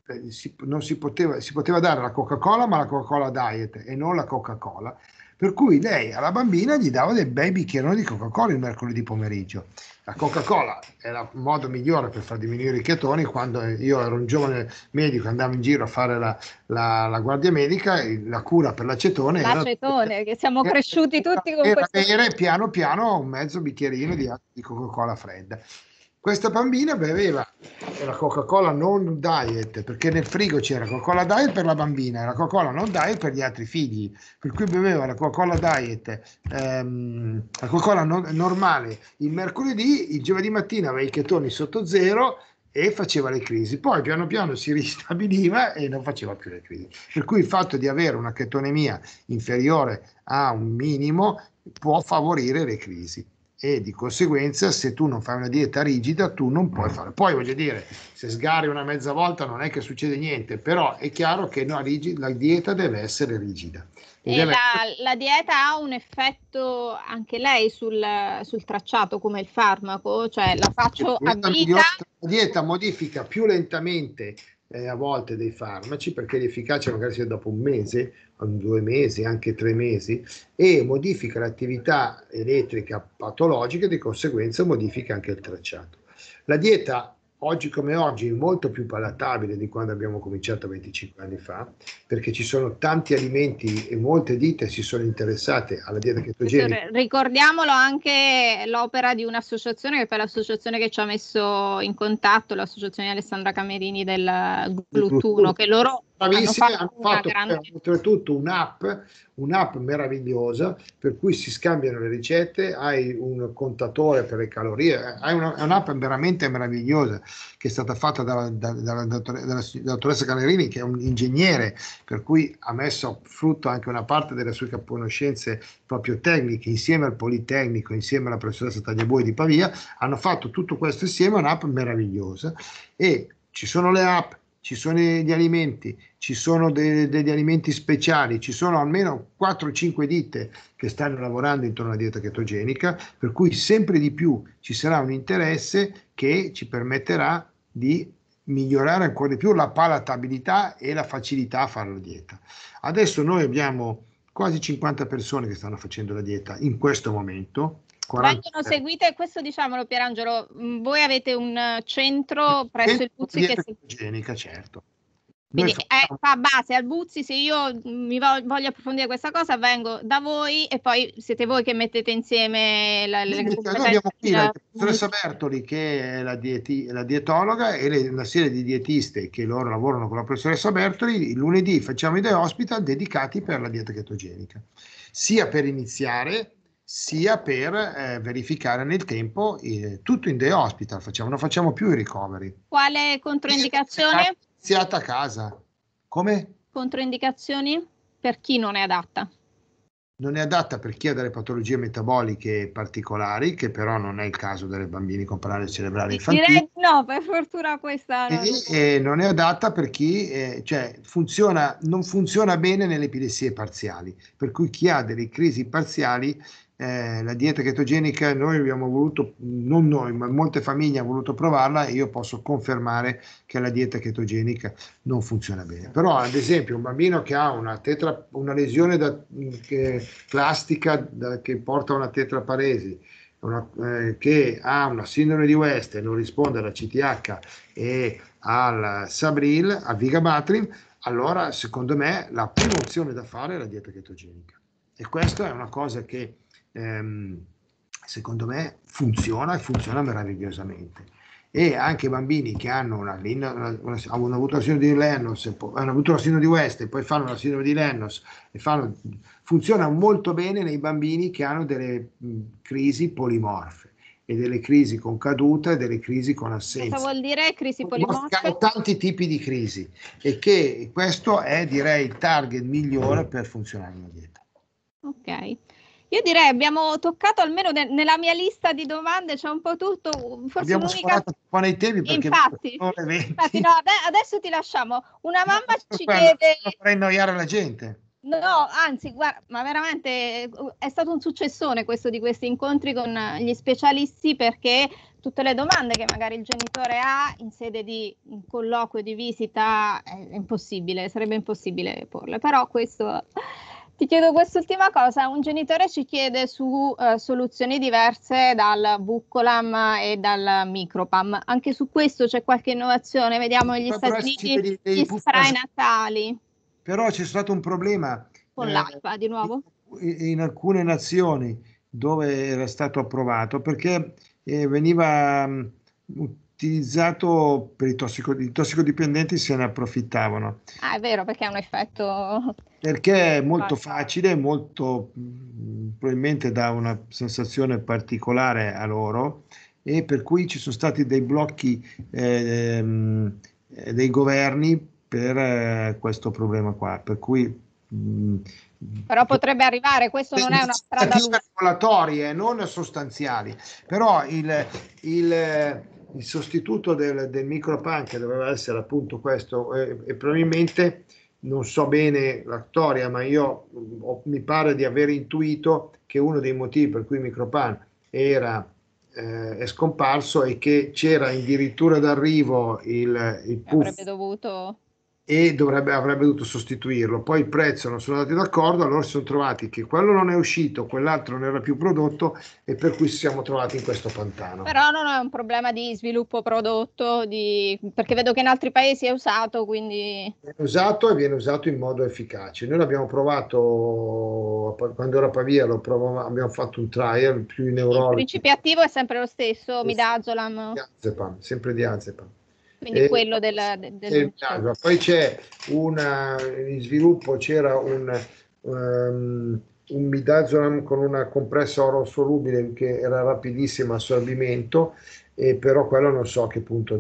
si poteva dare la Coca-Cola, ma la Coca-Cola Diet e non la Coca-Cola, per cui lei alla bambina gli dava dei bei bicchieroni di Coca-Cola il mercoledì pomeriggio. La Coca-Cola è il modo migliore per far diminuire i chetoni. Quando io ero un giovane medico, andavo in giro a fare la guardia medica, la cura per l'acetone L'acetone, che siamo cresciuti tutti con era questo. bere piano piano un mezzo bicchierino di Coca-Cola fredda. Questa bambina beveva la Coca-Cola non diet, perché nel frigo c'era Coca-Cola diet per la bambina e la Coca-Cola non diet per gli altri figli, per cui beveva la Coca-Cola diet, la Coca-Cola normale il mercoledì, il giovedì mattina aveva i chetoni sotto zero e faceva le crisi, poi piano piano si ristabiliva e non faceva più le crisi, per cui il fatto di avere una chetonemia inferiore a un minimo può favorire le crisi. E di conseguenza, se tu non fai una dieta rigida, tu non puoi fare. Poi voglio dire, se sgarri una mezza volta non è che succede niente, però è chiaro che la dieta deve essere rigida. E la dieta ha un effetto anche lei sul tracciato come il farmaco? Cioè la faccio a vita? La dieta modifica più lentamente a volte dei farmaci, perché l'efficacia magari sia dopo un mese, 2 mesi, anche 3 mesi, e modifica l'attività elettrica patologica e di conseguenza modifica anche il tracciato. La dieta oggi come oggi è molto più palatabile di quando abbiamo cominciato 25 anni fa, perché ci sono tanti alimenti e molte ditte si sono interessate alla dieta chetogenica. Ricordiamolo anche l'opera di un'associazione, che è l'associazione che ci ha messo in contatto, l'associazione di Alessandra Camerini del GLUT1, che loro hanno fatto oltretutto un'app meravigliosa per cui si scambiano le ricette, hai un contatore per le calorie, hai un'app veramente meravigliosa che è stata fatta dalla dottoressa Camerini, che è un ingegnere, per cui ha messo a frutto anche una parte delle sue conoscenze proprio tecniche insieme al Politecnico, insieme alla professoressa Tagliabue di Pavia, hanno fatto tutto questo insieme, un'app meravigliosa, e ci sono le app, ci sono gli alimenti, ci sono degli alimenti speciali, ci sono almeno 4-5 ditte che stanno lavorando intorno alla dieta chetogenica, per cui sempre di più ci sarà un interesse che ci permetterà di migliorare ancora di più la palatabilità e la facilità a fare la dieta. Adesso noi abbiamo quasi 50 persone che stanno facendo la dieta in questo momento. Vengono seguite, questo diciamolo Pierangelo, voi avete un centro presso il Buzzi che chetogenica, certo. Quindi fa base al Buzzi. Se io voglio approfondire questa cosa, vengo da voi e poi siete voi che mettete insieme le competenze. Noi abbiamo qui la professoressa Bertoli, che è la dietologa, e una serie di dietiste che loro lavorano con la professoressa Bertoli. Il lunedì facciamo i day hospital dedicati per la dieta chetogenica, sia per iniziare sia per verificare nel tempo, tutto in day hospital, non facciamo più i ricoveri. Quale controindicazione? Iniziata a casa. Come? Controindicazioni per chi non è adatta? Non è adatta per chi ha delle patologie metaboliche particolari, che però non è il caso delle bambini con paralisi cerebrale infantile. Direi no, per fortuna questa no. E non è adatta per chi non funziona bene nelle epilessie parziali, per cui chi ha delle crisi parziali, la dieta chetogenica, noi abbiamo voluto, non noi, ma molte famiglie hanno voluto provarla, e io posso confermare che la dieta chetogenica non funziona bene. Però ad esempio un bambino che ha una lesione plastica che porta a una tetraparesi, che ha una sindrome di West e non risponde alla CTH e al Sabril, al Vigabatrin, allora secondo me la prima opzione da fare è la dieta chetogenica, e questa è una cosa che secondo me funziona, e funziona meravigliosamente. E anche bambini che hanno hanno avuto la sindrome di Lennox, hanno avuto la sindrome di West e poi fanno la sindrome di Lennox, funziona molto bene nei bambini che hanno delle crisi polimorfe, e delle crisi con caduta e delle crisi con assenza. Cosa vuol dire crisi polimorfe? Hanno tanti tipi di crisi, e che questo è, direi, il target migliore per funzionare una dieta. Ok. Io direi abbiamo toccato, almeno nella mia lista di domande c'è un po' tutto. Forse abbiamo sforato un po' nei temi, perché infatti no, adesso ti lasciamo. Una mamma ci chiede... Non vorrei annoiare la gente. No, anzi, guarda, ma veramente è stato un successone questo di questi incontri con gli specialisti, perché tutte le domande che magari il genitore ha in sede di un colloquio di visita è impossibile, sarebbe impossibile porle. Però questo, ti chiedo quest'ultima cosa, un genitore ci chiede su soluzioni diverse dal Buccolam e dal Micropam. Anche su questo c'è qualche innovazione? Vediamo negli Dovrebbero Stati esserci Uniti dei gli spray puff. natali Però c'è stato un problema con l'AIPA di nuovo. in alcune nazioni dove era stato approvato perché veniva utilizzato per i tossicodipendenti, se ne approfittavano. Ah, è vero, perché ha un effetto. Perché è molto facile, molto probabilmente dà una sensazione particolare a loro, e per cui ci sono stati dei blocchi dei governi per questo problema qua. Per cui Però potrebbe arrivare, questo non è una strada lunga. regolatorie, non sostanziali. Però il sostituto del micropan, che doveva essere appunto questo, e probabilmente non so bene la storia, ma mi pare di aver intuito che uno dei motivi per cui il micropan è scomparso e che c'era addirittura d'arrivo il Avrebbe puff dovuto. e avrebbe dovuto sostituirlo. Poi il prezzo non sono andati d'accordo, allora si sono trovati che quello non è uscito, quell'altro non era più prodotto, e per cui ci siamo trovati in questo pantano. Però non è un problema di sviluppo prodotto, perché vedo che in altri paesi è usato, quindi. Viene usato e viene usato in modo efficace. Noi l'abbiamo provato quando ero a Pavia, abbiamo fatto un trial più in Il neurologi. principio attivo è sempre lo stesso, midazolam, Diazepam, sempre diazepam. quindi E, quello del. poi c'è in sviluppo c'era un midazolam con una compressa oro-solubile che era rapidissimo assorbimento, e però quello non so a che punto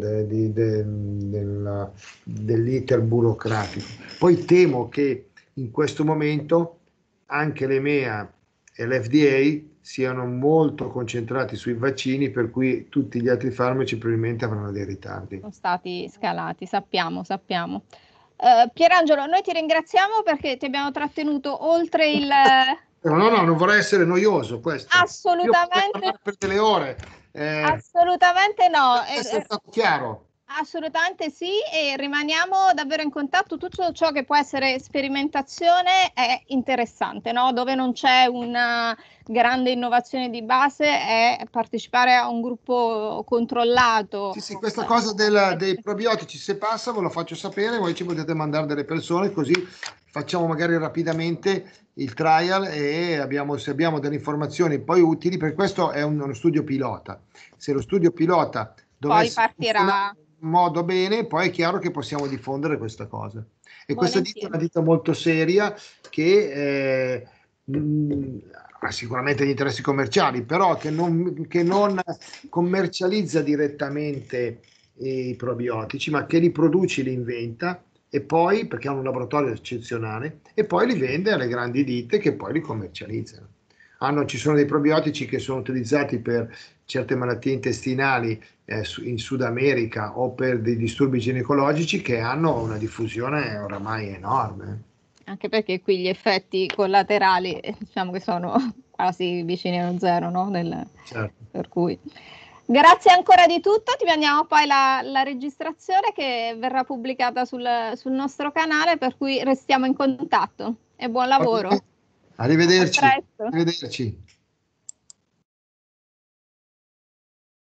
dell'iter burocratico. Poi temo che in questo momento anche l'EMEA e l'FDA siano molto concentrati sui vaccini, per cui tutti gli altri farmaci probabilmente avranno dei ritardi. Sono stati scalati, sappiamo. Pierangelo, noi ti ringraziamo perché ti abbiamo trattenuto oltre il. No, non vorrei essere noioso questo. Io potrei Assolutamente, parlare per delle ore. assolutamente no. È stato chiaro. Assolutamente sì, e rimaniamo davvero in contatto. Tutto ciò che può essere sperimentazione è interessante, no? Dove non c'è una grande innovazione di base è partecipare a un gruppo controllato. Sì, questa cosa dei probiotici, se passa ve lo faccio sapere, voi ci potete mandare delle persone, così facciamo magari rapidamente il trial, e se abbiamo delle informazioni poi utili, per questo è uno studio pilota. Se lo studio pilota Poi dovesse partirà. funzionare in modo bene, poi è chiaro che possiamo diffondere questa cosa. E questa ditta è una ditta molto seria che ha sicuramente gli interessi commerciali, però che non commercializza direttamente i probiotici, ma che li produce, li inventa, e poi, perché hanno un laboratorio eccezionale, e poi li vende alle grandi ditte che poi li commercializzano. Ci sono dei probiotici che sono utilizzati per certe malattie intestinali in Sud America, o per dei disturbi ginecologici, che hanno una diffusione oramai enorme. Anche perché qui gli effetti collaterali, diciamo che sono quasi vicini allo zero, no? Certo. Per cui. Grazie ancora di tutto, ti mandiamo poi la registrazione che verrà pubblicata sul nostro canale, per cui restiamo in contatto e buon lavoro. Arrivederci. A presto. Arrivederci.